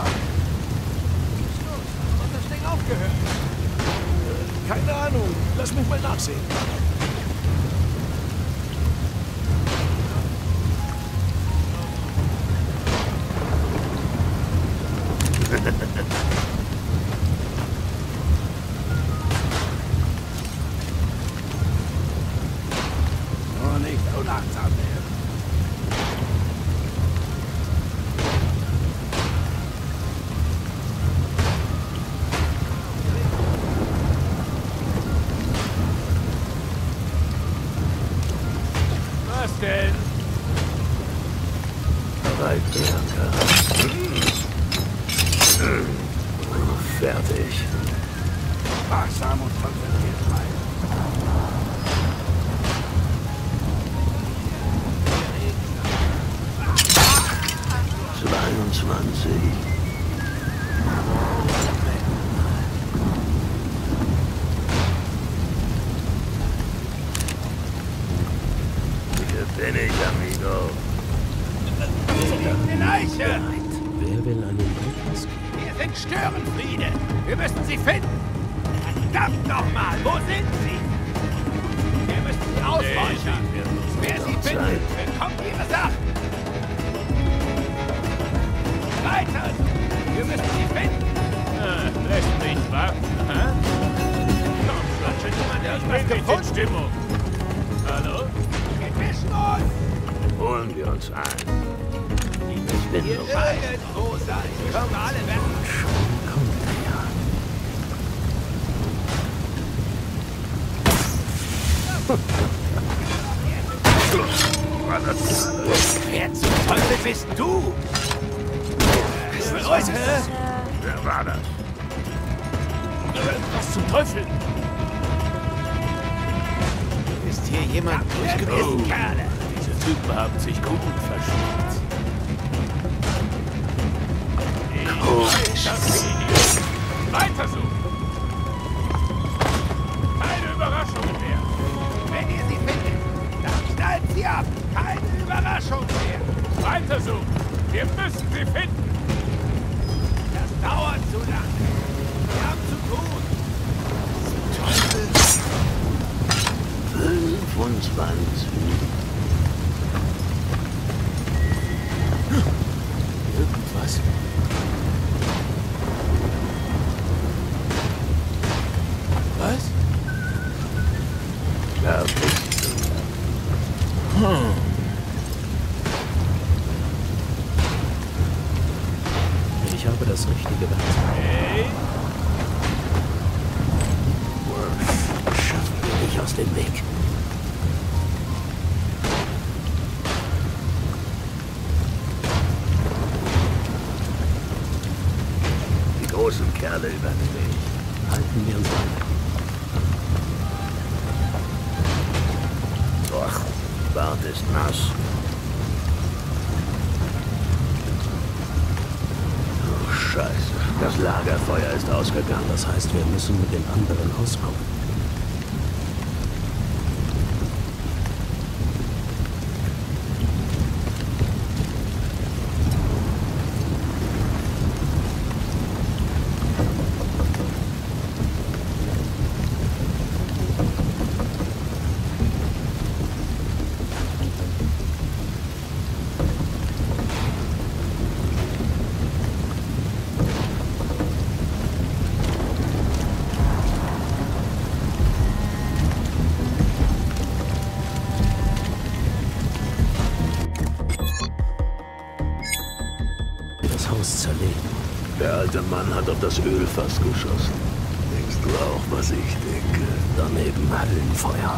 Hat das Ding aufgehört? Keine Ahnung. Lass mich mal nachsehen. Nur nicht so langsam. Was denn? Bereit, Bianca. Fertig. Wachsam und konzentriert bleiben. zweiundzwanzig. Hier bin ich, amigo. Eine Leiche! Wer will einen Rückpass geben? Wir sind Störenfriede. Wir müssen sie finden. Verdammt nochmal, wo sind sie? Wir müssen sie ausräuchern. Wer sie findet, bekommt ihre Sachen. Weiter! Wir müssen sie finden. Ah, lässt mich warten, hä? Komm, schon schon jemand, der ich bin in Stimmung. Hallo? Wir mischen uns. Holen wir uns ein. Ich bin Hier bereit. irgendwo sein. Kommen alle weg. Kommt her. Wer zum Teufel bist du? Was bedeutet das? Wer war das? Was zum Teufel? Ist hier jemand durchgebissen, Kerle? Diese Typen haben sich gut versteckt. Weiter so! Keine Überraschungen mehr! Wenn ihr sie findet, dann schnallt sie ab! Keine Überraschung mehr! Weiter so! Wir müssen sie finden! Das dauert zu lange! fünfundzwanzig. Irgendwas. Was? Da bist du. Hm. Ich habe das richtige Werkzeug. Hey! Schaffen wir nicht aus dem Weg. Die großen Kerle über den Weg. Halten wir uns an. Doch, Bart ist nass. Oh, Scheiße. Das Lagerfeuer ist ausgegangen. Das heißt, wir müssen mit den anderen auskommen. Das Haus zerlegen. Der alte Mann hat auf das Ölfass geschossen. Denkst du auch, was ich denke? Daneben Höllenfeuer.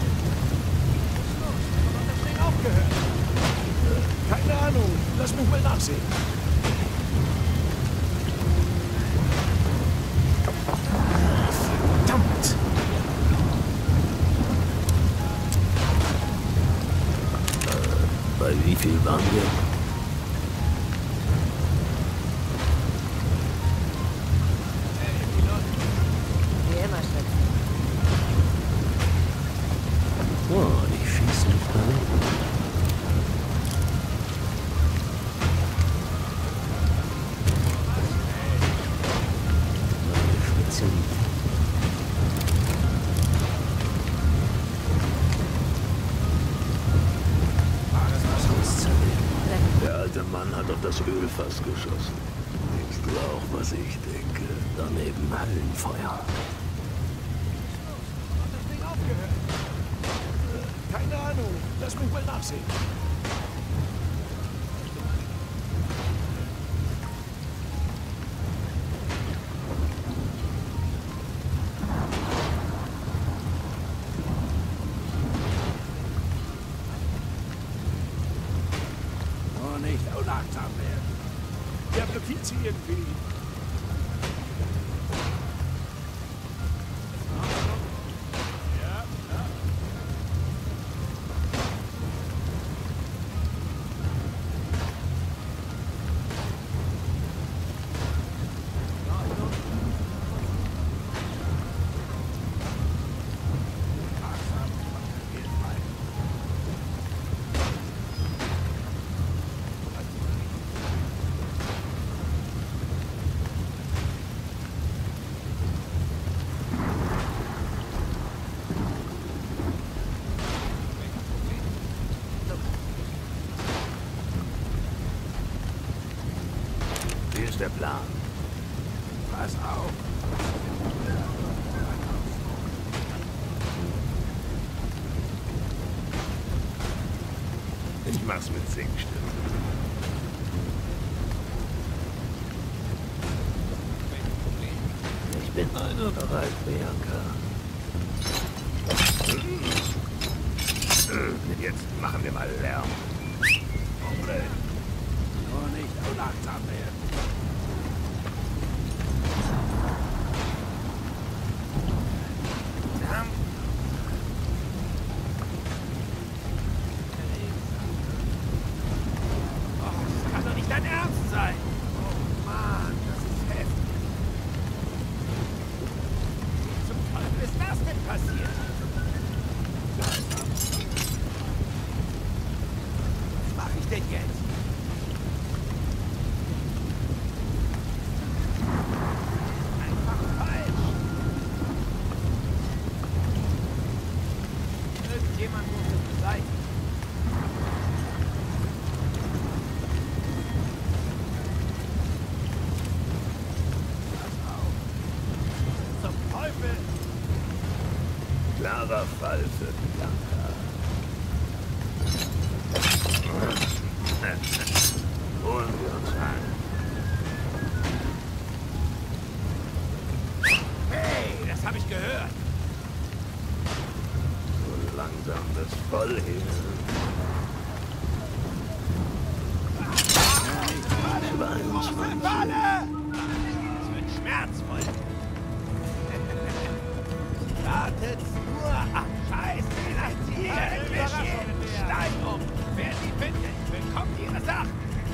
Keine Ahnung. Lass mich mal nachsehen. Verdammt! Äh, bei wie viel waren wir? Wie immer, Schatz. Oh, die schießen nicht daneben. Meine Spezialität. Das Haus zerlegen. Der alte Mann hat auf das Ölfass geschossen. Denkst du auch, was ich denke? Daneben Höllenfeuer. Keine Ahnung. Lass mich mal nachsehen. Oh, nicht unachtsam werden. Der blockiert sie irgendwie. Wie ist der Plan? Pass auf. Ich mach's mit Singstimmen. Ich bin einer bereit, Bianca. Jetzt machen wir mal Lärm. Hombre. Nur nicht unachtsam werden. Das kann doch nicht dein Ernst sein. Oh Mann, das ist heftig. Wie zum Teufel ist das denn passiert? Was mache ich denn jetzt? für Bianca. Holen wir uns ein. Hey, das habe ich gehört. So langsam wird's voll hier. zweiundzwanzig. Das wird schmerzvoll. Wartet nur ab. Scheiße, lasst sie hier. Stein um. Wer sie findet, bekommt ihre Sachen.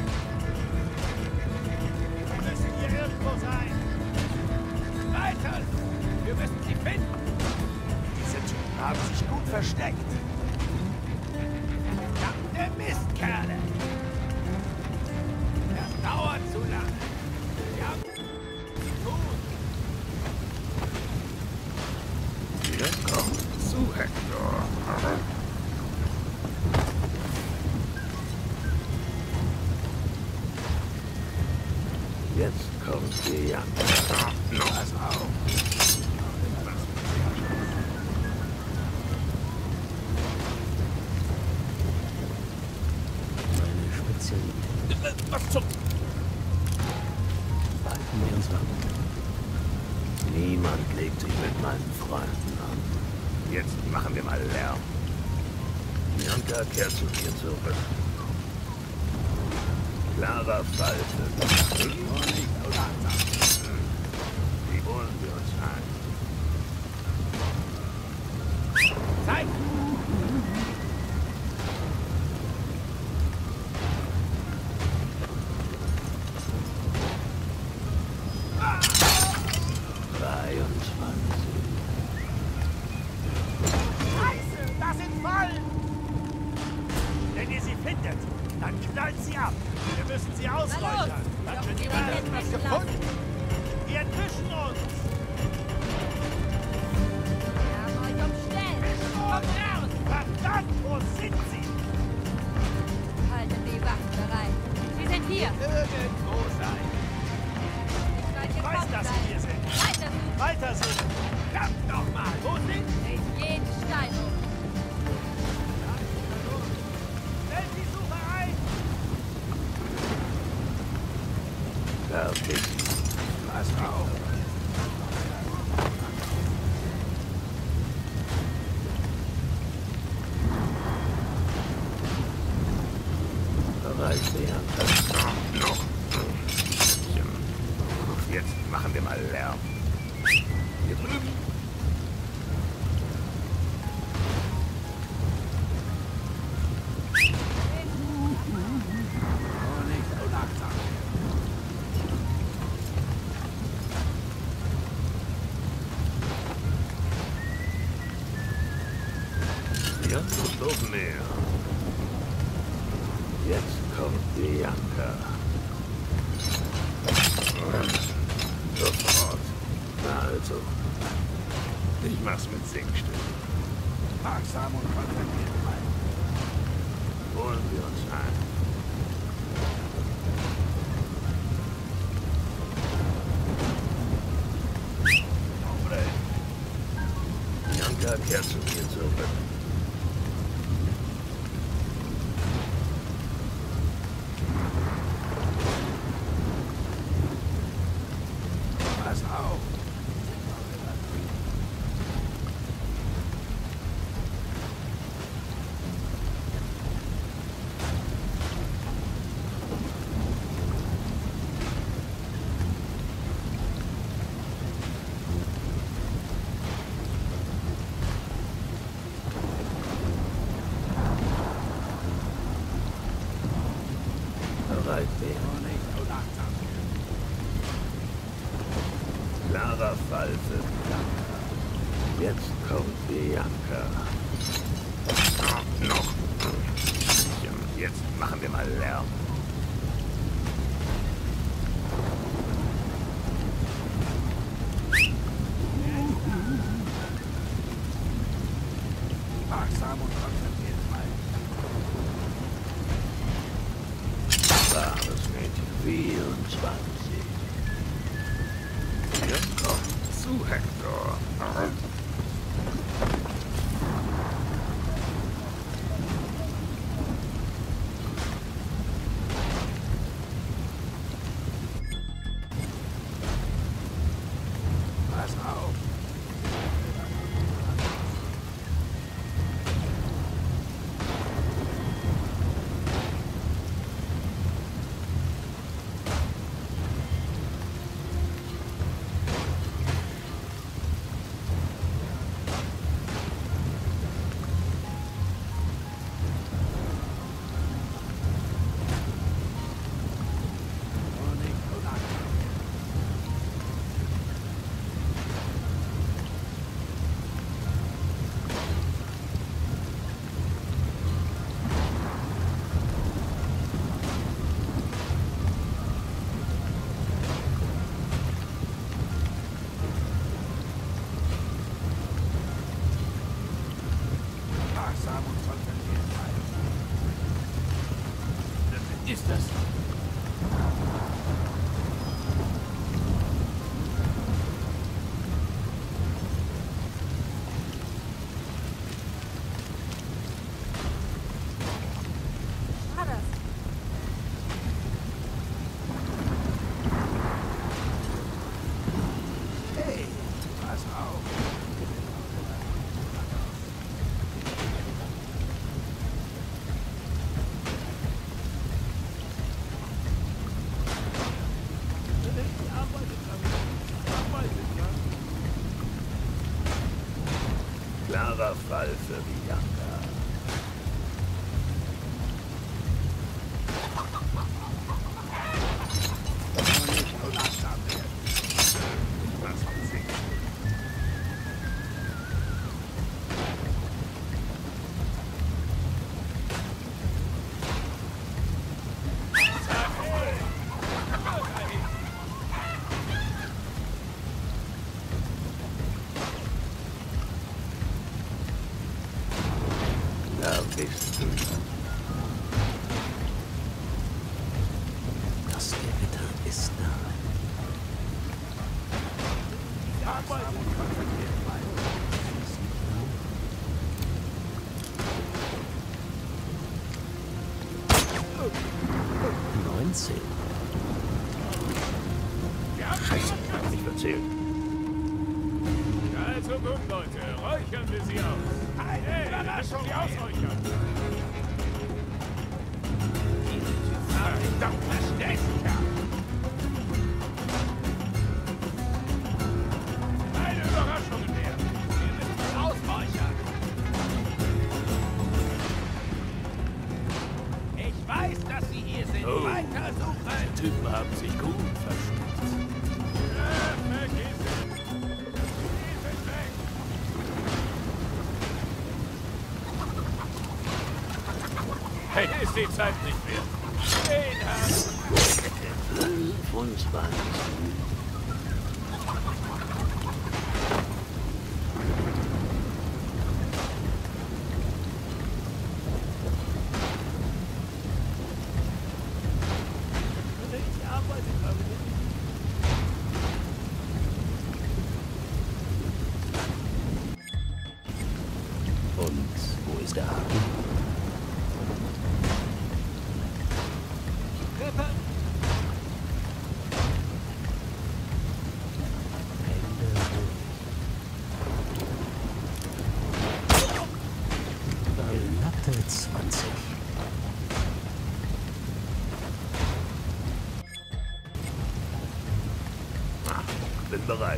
Wir müssen hier irgendwo sein. Weiter. Wir müssen sie finden. Diese Typen haben sich gut versteckt. Verdammte Mistkerle. Das dauert zu lange. Wir haben zu tun. Hier kommt zu Hector. Jetzt kommt die Jagd. Pass auf. Meine Spezialität. Was zum... Halten wir uns ab. Niemand legt sich mit meinen Freunden an. Jetzt machen wir mal Lärm. Bianca kehrt zu mir zurück. Klarer Fall für mich. Die holen wir uns ein. Zeit! dreiundzwanzig. Scheiße, das sind Fallen! Wenn ihr sie findet, dann knallt sie ab. Wir müssen sie ausräuchern. Hat schon jemand etwas gefunden? Wir entwischen uns! Wir haben euch umstellt. Kommt raus! Verdammt, wo sind sie? Haltet die Wachen bereit. Sie sind hier. Irgendwo sein. Ich soll Ich weiß, gekommen dass sein. sie hier sind. Weiter suchen. Weiter suchen. Verdammt nochmal, wo sind sie? Dreht jeden Stein um. Stellt die Suche ein! Fertig. Pass auf. Bereit, Bianca. Noch. Jetzt machen wir mal Lärm. Hier drüben. Ja, noch mehr. Jetzt kommt Bianca. Sofort. Na also. Ich mach's mit Singstimmen. Wagsam und konzentriert bleiben. Holen wir uns ein. Bianca kehrt zu mir zurück. Pass auf. Bereit werden. Klarer Fall für Bianca. Jetzt kommt Bianca. Noch. Jetzt machen wir mal Lärm. Wagsam und konzentriert bleiben. Braves Mädchen. vierundzwanzig. Hier kommt zu Hector. sparsam und kontrolliert bleiben. Ist das? War das? Hey, pass auf. Klarer Fall für Bianca. Nicht unachtsam werden. Was man sieht. Da bist du. Das Gewitter ist da. neunzehn. Scheiße, hab mich verzählt. Also gut, Leute, räuchern wir sie aus. Hey, lassen Sie ausräuchern. Verdammt, verstehst du, Kerl? Keine Überraschungen mehr. Wir müssen ausräuchern. Ich weiß, dass Sie hier sind. Oh. Weiter suchen. Die Typen haben sich gut versteckt. Ja, vergiss es. Sie sind weg. Hey, ist die Zeit nicht mehr. Den Herrn. fünfundzwanzig. Und wo ist der Haken? Hände hoch. Glatte zwanzig. Bin bereit.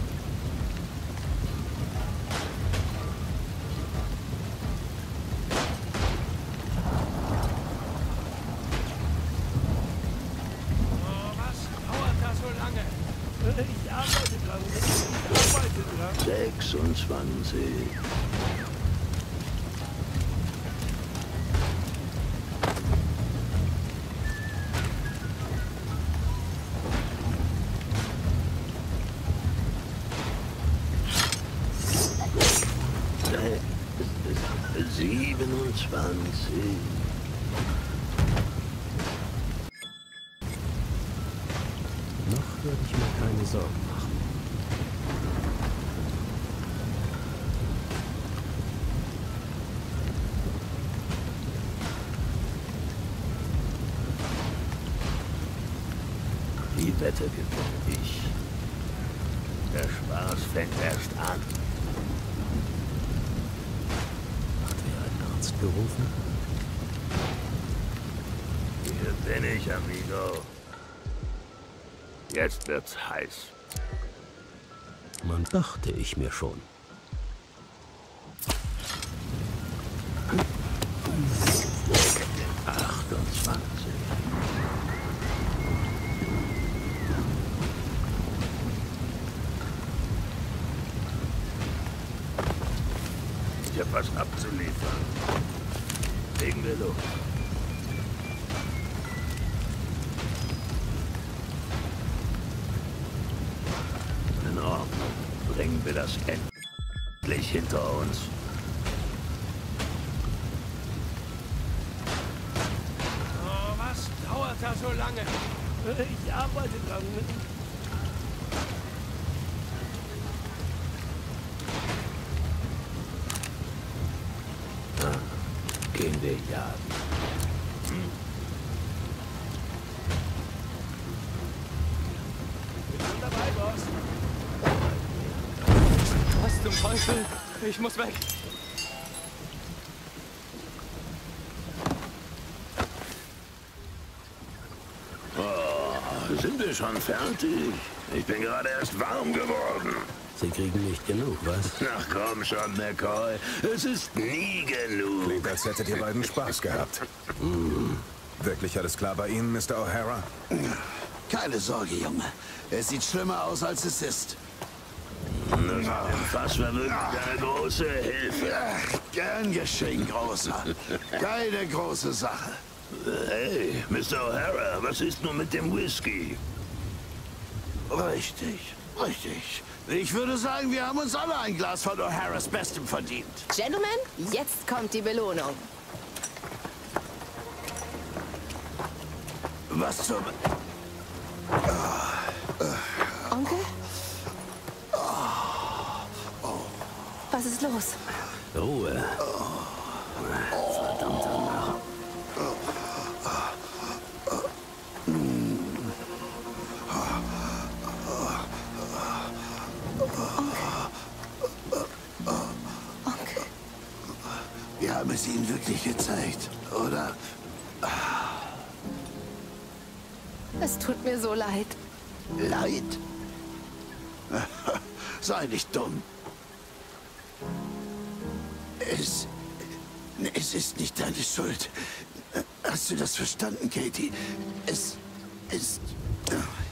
Was dauert da so lange? Ich arbeite dran. Ich arbeite dran. sechsundzwanzig. siebenundzwanzig. Noch würde ich mir keine Sorgen machen. Die Wette gewinne ich. Der Spaß fängt erst an. Hat wer einen Arzt gerufen? Hier bin ich, amigo. Jetzt wird's heiß. Man dachte ich mir schon. achtundzwanzig. Ich hab was abzuliefern. Legen wir los. In Ordnung. Bringen wir das endlich hinter uns. so lange. Ich arbeite dran. Ah, gehen wir jagen. Hm. Ich bin dabei, Boss. Was zum Teufel? Ich muss weg. Oh, sind wir schon fertig? Ich bin gerade erst warm geworden. Sie kriegen nicht genug, was? Ach komm schon, McCoy. Es ist nie genug. Klingt, als hättet ihr beiden Spaß gehabt. Mm. Wirklich alles klar bei Ihnen, Mister O'Hara? Keine Sorge, Junge. Es sieht schlimmer aus, als es ist. Das mit dem Fass war wirklich eine große Hilfe. Gern geschehen, Großer. Keine große Sache. Hey, Mister O'Hara, was ist nun mit dem Whisky? Richtig, richtig. Ich würde sagen, wir haben uns alle ein Glas von O'Haras Bestem verdient. Gentlemen, jetzt kommt die Belohnung. Was zum... Onkel? Was ist los? Ruhe. Verdammter Narr. Onkel. Wir haben es Ihnen wirklich gezeigt, oder? Es tut mir so leid. Leid? Sei nicht dumm. Es... Es ist nicht deine Schuld. Hast du das verstanden, Katie? Es ist...